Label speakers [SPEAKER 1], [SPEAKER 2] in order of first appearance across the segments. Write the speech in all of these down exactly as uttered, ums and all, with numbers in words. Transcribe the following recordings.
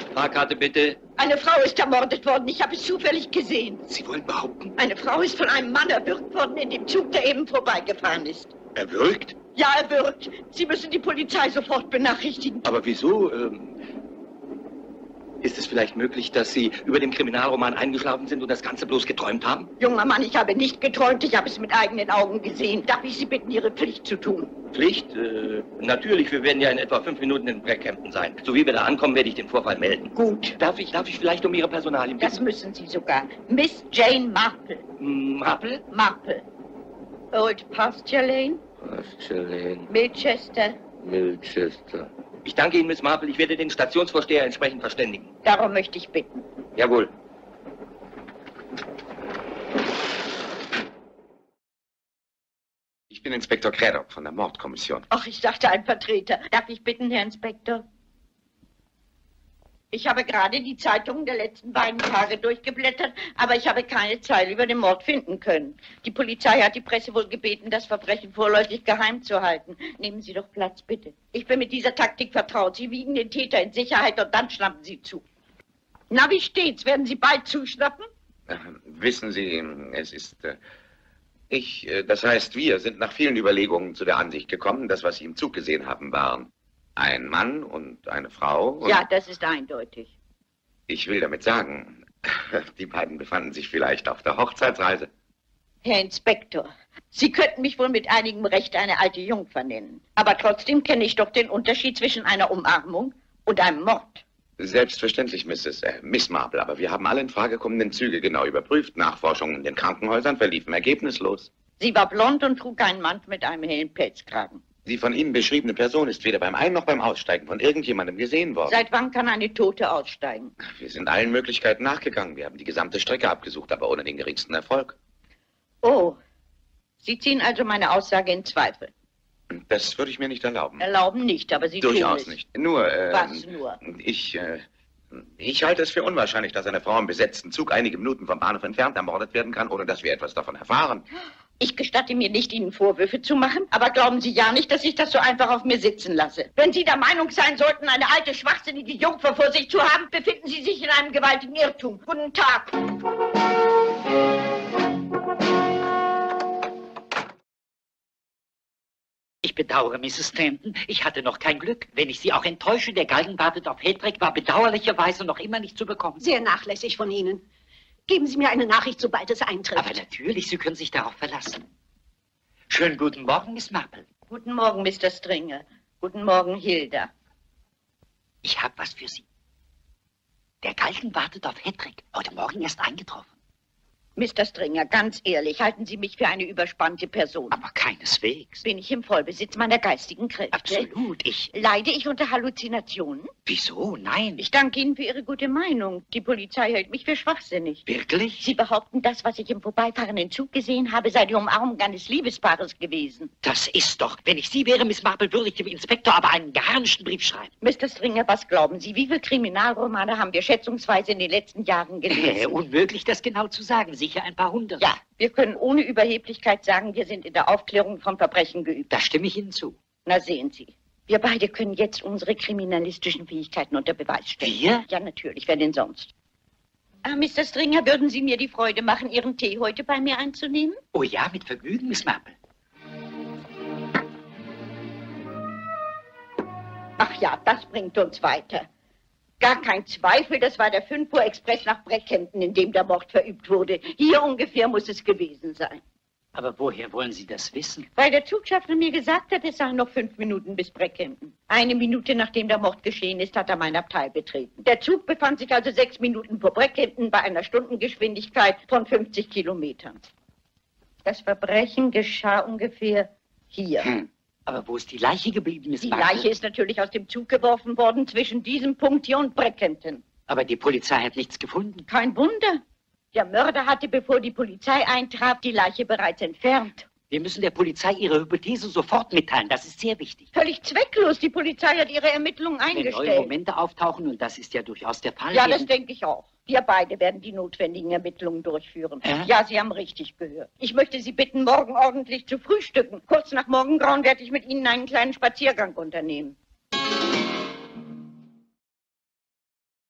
[SPEAKER 1] Fahrkarte bitte.
[SPEAKER 2] Eine Frau ist ermordet worden. Ich habe es zufällig gesehen.
[SPEAKER 1] Sie wollen behaupten?
[SPEAKER 2] Eine Frau ist von einem Mann erwürgt worden in dem Zug, der eben vorbeigefahren ist.
[SPEAKER 1] Erwürgt?
[SPEAKER 2] Ja, erwürgt. Sie müssen die Polizei sofort benachrichtigen.
[SPEAKER 1] Aber wieso? Ähm, ist es vielleicht möglich, dass Sie über dem Kriminalroman eingeschlafen sind und das Ganze bloß geträumt haben?
[SPEAKER 2] Junger Mann, ich habe nicht geträumt. Ich habe es mit eigenen Augen gesehen. Darf ich Sie bitten, Ihre Pflicht zu tun?
[SPEAKER 1] Pflicht? Äh, natürlich, wir werden ja in etwa fünf Minuten in Breckhampton sein. So wie wir da ankommen, werde ich den Vorfall melden.
[SPEAKER 2] Gut.
[SPEAKER 1] Darf ich, darf ich vielleicht um Ihre Personalien bitten?
[SPEAKER 2] Das müssen Sie sogar. Miss Jane Marple.
[SPEAKER 1] Marple?
[SPEAKER 2] Marple. Old Pasture Lane?
[SPEAKER 1] Pasture Lane.
[SPEAKER 2] Milchester?
[SPEAKER 1] Milchester. Ich danke Ihnen, Miss Marple. Ich werde den Stationsvorsteher entsprechend verständigen.
[SPEAKER 2] Darum möchte ich bitten.
[SPEAKER 1] Jawohl.
[SPEAKER 3] Ich bin Inspektor Craddock von der Mordkommission.
[SPEAKER 2] Ach, ich dachte, ein Vertreter. Darf ich bitten, Herr Inspektor? Ich habe gerade die Zeitungen der letzten beiden Tage durchgeblättert, aber ich habe keine Zeile über den Mord finden können. Die Polizei hat die Presse wohl gebeten, das Verbrechen vorläufig geheim zu halten. Nehmen Sie doch Platz, bitte. Ich bin mit dieser Taktik vertraut. Sie wiegen den Täter in Sicherheit und dann schnappen Sie zu. Na, wie steht's? Werden Sie bald zuschnappen?
[SPEAKER 3] Äh, wissen Sie, es ist... Äh, ich, äh, das heißt, wir sind nach vielen Überlegungen zu der Ansicht gekommen, dass was Sie im Zug gesehen haben, waren ein Mann und eine Frau. Und
[SPEAKER 2] ja, das ist eindeutig.
[SPEAKER 3] Ich will damit sagen, die beiden befanden sich vielleicht auf der Hochzeitsreise.
[SPEAKER 2] Herr Inspektor, Sie könnten mich wohl mit einigem Recht eine alte Jungfer nennen. Aber trotzdem kenne ich doch den Unterschied zwischen einer Umarmung und einem Mord.
[SPEAKER 3] Selbstverständlich, Misses Äh, Miss Marple, aber wir haben alle in Frage kommenden Züge genau überprüft. Nachforschungen in den Krankenhäusern verliefen ergebnislos.
[SPEAKER 2] Sie war blond und trug einen Mantel mit einem hellen Pelzkragen.
[SPEAKER 3] Die von Ihnen beschriebene Person ist weder beim Ein- noch beim Aussteigen von irgendjemandem gesehen worden.
[SPEAKER 2] Seit wann kann eine Tote aussteigen?
[SPEAKER 3] Wir sind allen Möglichkeiten nachgegangen. Wir haben die gesamte Strecke abgesucht, aber ohne den geringsten Erfolg.
[SPEAKER 2] Oh, Sie ziehen also meine Aussage in Zweifel.
[SPEAKER 3] Das würde ich mir nicht erlauben.
[SPEAKER 2] Erlauben nicht, aber Sie
[SPEAKER 3] Durchaus
[SPEAKER 2] tun es.
[SPEAKER 3] nicht. Nur, äh,
[SPEAKER 2] Was nur?
[SPEAKER 3] Ich, äh, ich halte es für unwahrscheinlich, dass eine Frau im besetzten Zug einige Minuten vom Bahnhof entfernt ermordet werden kann, ohne dass wir etwas davon erfahren.
[SPEAKER 2] Ich gestatte mir nicht, Ihnen Vorwürfe zu machen, aber glauben Sie ja nicht, dass ich das so einfach auf mir sitzen lasse. Wenn Sie der Meinung sein sollten, eine alte, schwachsinnige Jungfer vor sich zu haben, befinden Sie sich in einem gewaltigen Irrtum. Guten Tag.
[SPEAKER 4] Ich bedauere, Misses Stanton. Ich hatte noch kein Glück. Wenn ich Sie auch enttäusche, der Galgenwartet auf Hedrick war bedauerlicherweise noch immer nicht zu bekommen.
[SPEAKER 5] Sehr nachlässig von Ihnen. Geben Sie mir eine Nachricht, sobald es eintrifft.
[SPEAKER 4] Aber natürlich, Sie können sich darauf verlassen. Schönen guten Morgen, Miss Marple.
[SPEAKER 2] Guten Morgen, Mister Stringer. Guten Morgen, Hilda.
[SPEAKER 4] Ich habe was für Sie. Der Galgen wartet auf Hedrick. Heute Morgen erst eingetroffen.
[SPEAKER 2] Mister Stringer, ganz ehrlich, halten Sie mich für eine überspannte Person.
[SPEAKER 4] Aber keineswegs.
[SPEAKER 2] Bin ich im Vollbesitz meiner geistigen Kräfte?
[SPEAKER 4] Absolut, ich...
[SPEAKER 2] Leide ich unter Halluzinationen?
[SPEAKER 4] Wieso? Nein.
[SPEAKER 2] Ich danke Ihnen für Ihre gute Meinung. Die Polizei hält mich für schwachsinnig.
[SPEAKER 4] Wirklich?
[SPEAKER 2] Sie behaupten, das, was ich im vorbeifahrenden Zug gesehen habe, sei die Umarmung eines Liebespaares gewesen.
[SPEAKER 4] Das ist doch... Wenn ich Sie wäre, Miss Marple, würde ich dem Inspektor aber einen geharnischten Brief schreiben.
[SPEAKER 2] Mister Stringer, was glauben Sie? Wie viele Kriminalromane haben wir schätzungsweise in den letzten Jahren gelesen?
[SPEAKER 4] Äh, unmöglich, das genau zu sagen. Sicher ein paar hundert.
[SPEAKER 2] Ja, wir können ohne Überheblichkeit sagen, wir sind in der Aufklärung von Verbrechen geübt.
[SPEAKER 4] Da stimme ich Ihnen zu.
[SPEAKER 2] Na, sehen Sie. Wir beide können jetzt unsere kriminalistischen Fähigkeiten unter Beweis stellen.
[SPEAKER 4] Wir?
[SPEAKER 2] Ja, natürlich. Wer denn sonst? Ah, Mister Stringer, würden Sie mir die Freude machen, Ihren Tee heute bei mir einzunehmen?
[SPEAKER 4] Oh ja, mit Vergnügen, Miss Marple.
[SPEAKER 2] Ach ja, das bringt uns weiter. Gar kein Zweifel, das war der fünf Uhr Express nach Breckhampton, in dem der Mord verübt wurde. Hier ungefähr muss es gewesen sein.
[SPEAKER 4] Aber woher wollen Sie das wissen?
[SPEAKER 2] Weil der Zugschaffner mir gesagt hat, es seien noch fünf Minuten bis Breckhampton. Eine Minute nachdem der Mord geschehen ist, hat er mein Abteil betreten. Der Zug befand sich also sechs Minuten vor Breckhampton bei einer Stundengeschwindigkeit von fünfzig Kilometern. Das Verbrechen geschah ungefähr hier.
[SPEAKER 4] Hm. Aber wo ist die Leiche geblieben, Miss
[SPEAKER 2] Die
[SPEAKER 4] Marple?
[SPEAKER 2] Leiche ist natürlich aus dem Zug geworfen worden zwischen diesem Punkt hier und Breckhampton.
[SPEAKER 4] Aber die Polizei hat nichts gefunden.
[SPEAKER 2] Kein Wunder. Der Mörder hatte, bevor die Polizei eintraf, die Leiche bereits entfernt.
[SPEAKER 4] Wir müssen der Polizei Ihre Hypothese sofort mitteilen. Das ist sehr wichtig.
[SPEAKER 2] Völlig zwecklos. Die Polizei hat ihre Ermittlungen
[SPEAKER 4] Wenn
[SPEAKER 2] eingestellt.
[SPEAKER 4] neue Momente auftauchen, und das ist ja durchaus der Fall.
[SPEAKER 2] Ja,
[SPEAKER 4] werden-
[SPEAKER 2] das denke ich auch. Wir beide werden die notwendigen Ermittlungen durchführen.
[SPEAKER 4] Hä?
[SPEAKER 2] Ja, Sie haben richtig gehört. Ich möchte Sie bitten, morgen ordentlich zu frühstücken. Kurz nach Morgengrauen werde ich mit Ihnen einen kleinen Spaziergang unternehmen.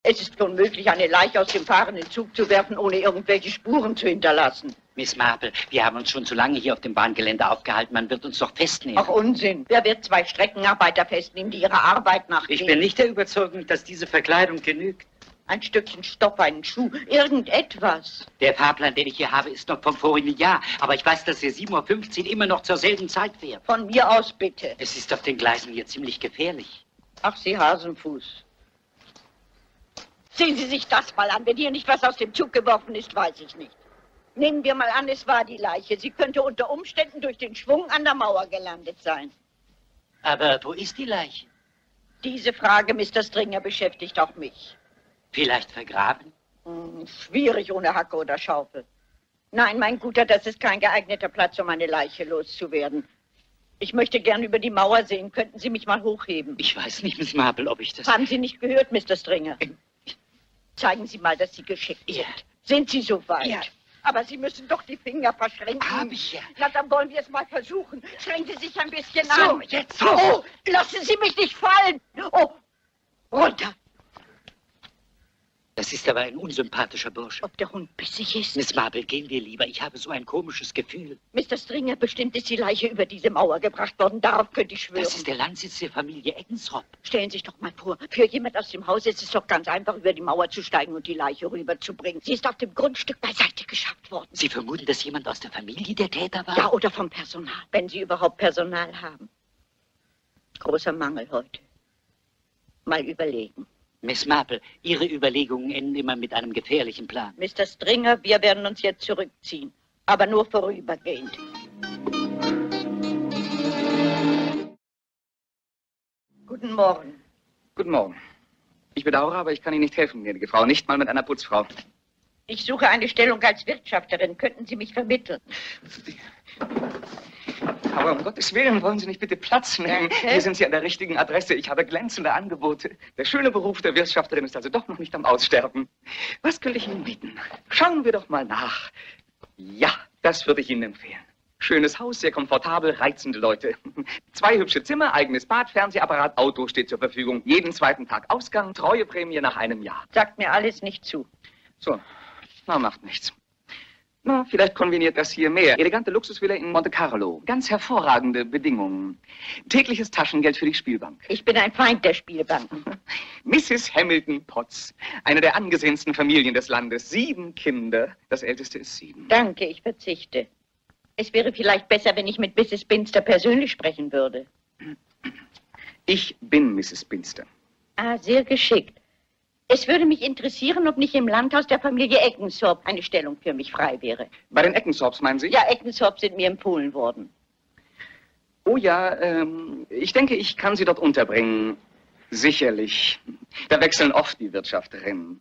[SPEAKER 2] Es ist unmöglich, eine Leiche aus dem fahrenden Zug zu werfen, ohne irgendwelche Spuren zu hinterlassen.
[SPEAKER 4] Miss Marple, wir haben uns schon so lange hier auf dem Bahngelände aufgehalten. Man wird uns doch festnehmen.
[SPEAKER 2] Ach, Unsinn. Wer wird zwei Streckenarbeiter festnehmen, die ihrer Arbeit nachgehen?
[SPEAKER 4] Ich bin nicht der Überzeugung, dass diese Verkleidung genügt.
[SPEAKER 2] Ein Stückchen Stoff, einen Schuh, irgendetwas.
[SPEAKER 4] Der Fahrplan, den ich hier habe, ist noch vom vorigen Jahr. Aber ich weiß, dass er sieben Uhr fünfzehn immer noch zur selben Zeit fährt.
[SPEAKER 2] Von mir aus, bitte.
[SPEAKER 4] Es ist auf den Gleisen hier ziemlich gefährlich.
[SPEAKER 2] Ach, Sie Hasenfuß. Sehen Sie sich das mal an. Wenn hier nicht was aus dem Zug geworfen ist, weiß ich nicht. Nehmen wir mal an, es war die Leiche. Sie könnte unter Umständen durch den Schwung an der Mauer gelandet sein.
[SPEAKER 4] Aber wo ist die Leiche?
[SPEAKER 2] Diese Frage, Mister Stringer, beschäftigt auch mich.
[SPEAKER 4] Vielleicht vergraben?
[SPEAKER 2] Hm, schwierig ohne Hacke oder Schaufel. Nein, mein Guter, das ist kein geeigneter Platz, um eine Leiche loszuwerden. Ich möchte gern über die Mauer sehen. Könnten Sie mich mal hochheben?
[SPEAKER 4] Ich weiß nicht, Miss Marple, ob ich das...
[SPEAKER 2] Haben Sie nicht gehört, Mister Stringer? Zeigen Sie mal, dass Sie geschickt sind.
[SPEAKER 4] Ja.
[SPEAKER 2] Sind Sie so weit?
[SPEAKER 4] Ja.
[SPEAKER 2] Aber Sie müssen doch die Finger verschränken.
[SPEAKER 4] Hab ich ja.
[SPEAKER 2] Na, dann wollen wir es mal versuchen. Schränken Sie sich ein bisschen
[SPEAKER 4] So,
[SPEAKER 2] an.
[SPEAKER 4] jetzt so.
[SPEAKER 2] Oh, lassen Sie mich nicht fallen. Oh, runter.
[SPEAKER 4] Das ist aber ein unsympathischer Bursche.
[SPEAKER 2] Ob der Hund bissig ist?
[SPEAKER 4] Miss Marple, gehen wir lieber. Ich habe so ein komisches Gefühl.
[SPEAKER 2] Mister Stringer, bestimmt ist die Leiche über diese Mauer gebracht worden. Darauf könnte ich schwören.
[SPEAKER 4] Das ist der Landsitz der Familie Eggensrop.
[SPEAKER 2] Stellen Sie sich doch mal vor, für jemand aus dem Haus ist es doch ganz einfach, über die Mauer zu steigen und die Leiche rüberzubringen. Sie ist auf dem Grundstück beiseite geschafft worden.
[SPEAKER 4] Sie vermuten, dass jemand aus der Familie der Täter war?
[SPEAKER 2] Ja, oder vom Personal, wenn Sie überhaupt Personal haben. Großer Mangel heute. Mal überlegen.
[SPEAKER 4] Miss Marple, Ihre Überlegungen enden immer mit einem gefährlichen Plan.
[SPEAKER 2] Mister Stringer, wir werden uns jetzt zurückziehen. Aber nur vorübergehend. Guten Morgen.
[SPEAKER 6] Guten Morgen. Ich bedauere, aber ich kann Ihnen nicht helfen, gnädige Frau. Nicht mal mit einer Putzfrau.
[SPEAKER 2] Ich suche eine Stellung als Wirtschafterin. Könnten Sie mich vermitteln?
[SPEAKER 6] Aber um Gottes Willen, wollen Sie nicht bitte Platz nehmen?
[SPEAKER 2] Danke.
[SPEAKER 6] Hier sind Sie an der richtigen Adresse. Ich habe glänzende Angebote. Der schöne Beruf der Wirtschafterin ist also doch noch nicht am Aussterben. Was könnte ich Ihnen bieten? Schauen wir doch mal nach. Ja, das würde ich Ihnen empfehlen. Schönes Haus, sehr komfortabel, reizende Leute. Zwei hübsche Zimmer, eigenes Bad, Fernsehapparat, Auto steht zur Verfügung. Jeden zweiten Tag Ausgang, Treueprämie nach einem Jahr.
[SPEAKER 2] Sagt mir alles nicht zu.
[SPEAKER 6] So, na, macht nichts. Na, vielleicht konveniert das hier mehr. Elegante Luxusvilla in Monte Carlo. Ganz hervorragende Bedingungen. Tägliches Taschengeld für die Spielbank.
[SPEAKER 2] Ich bin ein Feind der Spielbanken.
[SPEAKER 6] Misses Hamilton Potts. Eine der angesehensten Familien des Landes. Sieben Kinder. Das älteste ist sieben.
[SPEAKER 2] Danke, ich verzichte. Es wäre vielleicht besser, wenn ich mit Misses Binster persönlich sprechen würde.
[SPEAKER 6] Ich bin Misses Binster.
[SPEAKER 2] Ah, sehr geschickt. Es würde mich interessieren, ob nicht im Landhaus der Familie Eckenstorp eine Stellung für mich frei wäre.
[SPEAKER 6] Bei den Eckenstorps, meinen Sie?
[SPEAKER 2] Ja, Eckenstorp sind mir empfohlen worden.
[SPEAKER 6] Oh ja, ähm, ich denke, ich kann Sie dort unterbringen. Sicherlich. Da wechseln oft die Wirtschafterinnen.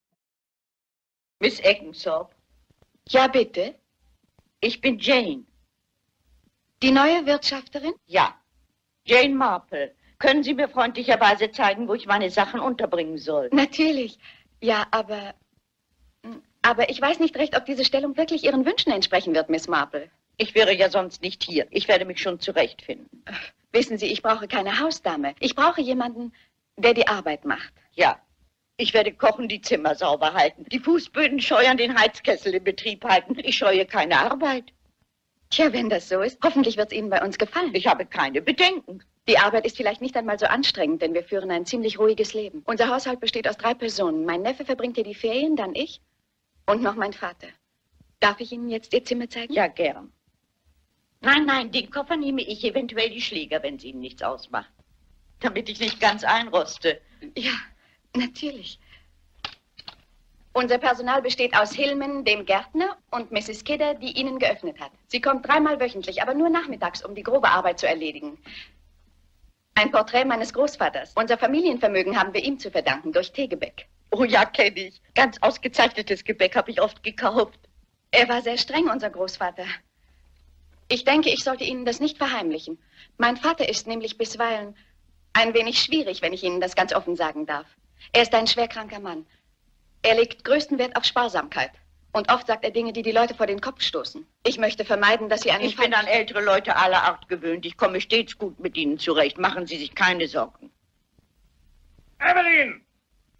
[SPEAKER 2] Miss Eckenstorp,
[SPEAKER 5] Ja, bitte.
[SPEAKER 2] ich bin Jane.
[SPEAKER 5] Die neue Wirtschafterin?
[SPEAKER 2] Ja, Jane Marple. Können Sie mir freundlicherweise zeigen, wo ich meine Sachen unterbringen soll?
[SPEAKER 5] Natürlich. Ja, aber... Aber ich weiß nicht recht, ob diese Stellung wirklich Ihren Wünschen entsprechen wird, Miss Marple.
[SPEAKER 2] Ich wäre ja sonst nicht hier. Ich werde mich schon zurechtfinden.
[SPEAKER 5] Wissen Sie, ich brauche keine Hausdame. Ich brauche jemanden, der die Arbeit macht.
[SPEAKER 2] Ja, ich werde kochen, die Zimmer sauber halten, die Fußböden scheuern, den Heizkessel in Betrieb halten. Ich scheue keine Arbeit.
[SPEAKER 5] Tja, wenn das so ist, hoffentlich wird es Ihnen bei uns gefallen.
[SPEAKER 2] Ich habe keine Bedenken.
[SPEAKER 5] Die Arbeit ist vielleicht nicht einmal so anstrengend, denn wir führen ein ziemlich ruhiges Leben. Unser Haushalt besteht aus drei Personen. Mein Neffe verbringt hier die Ferien, dann ich und noch mein Vater. Darf ich Ihnen jetzt Ihr Zimmer zeigen?
[SPEAKER 2] Ja, gern. Nein, nein, den Koffer nehme ich, eventuell die Schläger, wenn es Ihnen nichts ausmacht. Damit ich nicht ganz einroste.
[SPEAKER 5] Ja, natürlich. Unser Personal besteht aus Hillman, dem Gärtner, und Misses Kidder, die Ihnen geöffnet hat. Sie kommt dreimal wöchentlich, aber nur nachmittags, um die grobe Arbeit zu erledigen. Ein Porträt meines Großvaters. Unser Familienvermögen haben wir ihm zu verdanken, durch Teegebäck.
[SPEAKER 2] Oh ja, kenne ich. Ganz ausgezeichnetes Gebäck habe ich oft gekauft.
[SPEAKER 5] Er war sehr streng, unser Großvater. Ich denke, ich sollte Ihnen das nicht verheimlichen. Mein Vater ist nämlich bisweilen ein wenig schwierig, wenn ich Ihnen das ganz offen sagen darf. Er ist ein schwerkranker Mann. Er legt größten Wert auf Sparsamkeit. Und oft sagt er Dinge, die die Leute vor den Kopf stoßen. Ich möchte vermeiden, dass Sie einen...
[SPEAKER 2] Ich bin an ältere Leute aller Art gewöhnt. Ich komme stets gut mit ihnen zurecht. Machen Sie sich keine Sorgen.
[SPEAKER 3] Evelyn!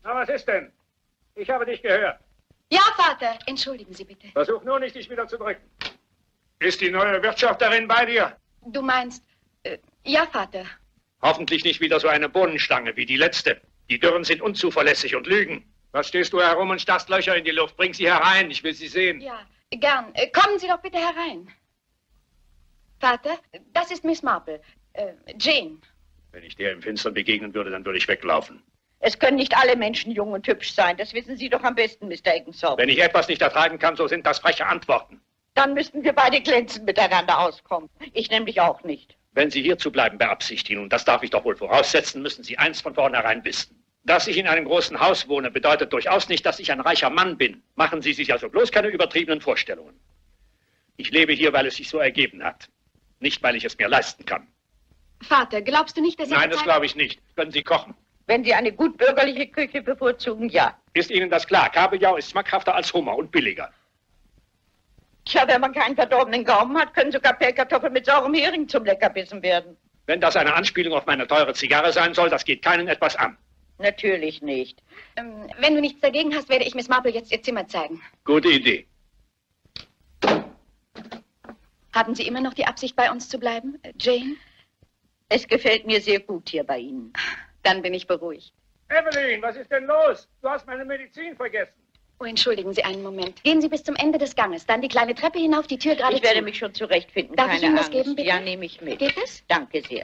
[SPEAKER 7] Na, was ist denn? Ich habe dich gehört.
[SPEAKER 5] Ja, Vater. Entschuldigen Sie bitte.
[SPEAKER 7] Versuch nur nicht, dich wieder zu drücken. Ist die neue Wirtschafterin bei dir?
[SPEAKER 5] Du meinst... Äh, ja, Vater.
[SPEAKER 7] Hoffentlich nicht wieder so eine Bohnenstange wie die letzte. Die Dürren sind unzuverlässig und lügen. Was stehst du herum und starrst Löcher in die Luft? Bring sie herein, ich will sie sehen.
[SPEAKER 5] Ja, gern. Äh, kommen Sie doch bitte herein. Vater, das ist Miss Marple. Äh, Jane.
[SPEAKER 7] Wenn ich der im Finstern begegnen würde, dann würde ich weglaufen.
[SPEAKER 2] Es können nicht alle Menschen jung und hübsch sein. Das wissen Sie doch am besten, Mister Eckensop.
[SPEAKER 7] Wenn ich etwas nicht ertragen kann, so sind das freche Antworten.
[SPEAKER 2] Dann müssten wir beide glänzend miteinander auskommen. Ich nämlich auch nicht.
[SPEAKER 7] Wenn Sie hier zu bleiben beabsichtigen, und das darf ich doch wohl voraussetzen, müssen Sie eins von vornherein wissen. Dass ich in einem großen Haus wohne, bedeutet durchaus nicht, dass ich ein reicher Mann bin. Machen Sie sich also bloß keine übertriebenen Vorstellungen. Ich lebe hier, weil es sich so ergeben hat. Nicht, weil ich es mir leisten kann.
[SPEAKER 5] Vater, glaubst du nicht, dass...
[SPEAKER 7] Nein, das glaube ich nicht. Können Sie kochen?
[SPEAKER 2] Wenn Sie eine gut bürgerliche Küche bevorzugen, ja.
[SPEAKER 7] Ist Ihnen das klar? Kabeljau ist schmackhafter als Hummer und billiger.
[SPEAKER 2] Tja, wenn man keinen verdorbenen Gaumen hat, können sogar Pellkartoffeln mit saurem Hering zum Leckerbissen werden.
[SPEAKER 7] Wenn das eine Anspielung auf meine teure Zigarre sein soll, das geht keinen etwas an.
[SPEAKER 2] Natürlich nicht.
[SPEAKER 5] Ähm, wenn du nichts dagegen hast, werde ich Miss Marple jetzt ihr Zimmer zeigen.
[SPEAKER 7] Gute Idee.
[SPEAKER 5] Haben Sie immer noch die Absicht, bei uns zu bleiben, äh, Jane?
[SPEAKER 2] Es gefällt mir sehr gut hier bei Ihnen.
[SPEAKER 5] Dann bin ich beruhigt.
[SPEAKER 7] Evelyn, was ist denn los? Du hast meine Medizin vergessen.
[SPEAKER 5] Oh, entschuldigen Sie einen Moment. Gehen Sie bis zum Ende des Ganges, dann die kleine Treppe hinauf, die Tür gerade
[SPEAKER 2] Ich werde
[SPEAKER 5] zu.
[SPEAKER 2] mich schon zurechtfinden,
[SPEAKER 5] Darf
[SPEAKER 2] keine
[SPEAKER 5] ich Ihnen das
[SPEAKER 2] Angst.
[SPEAKER 5] geben, bitte?
[SPEAKER 2] Ja, nehme ich mit.
[SPEAKER 5] Geht es?
[SPEAKER 2] Danke sehr.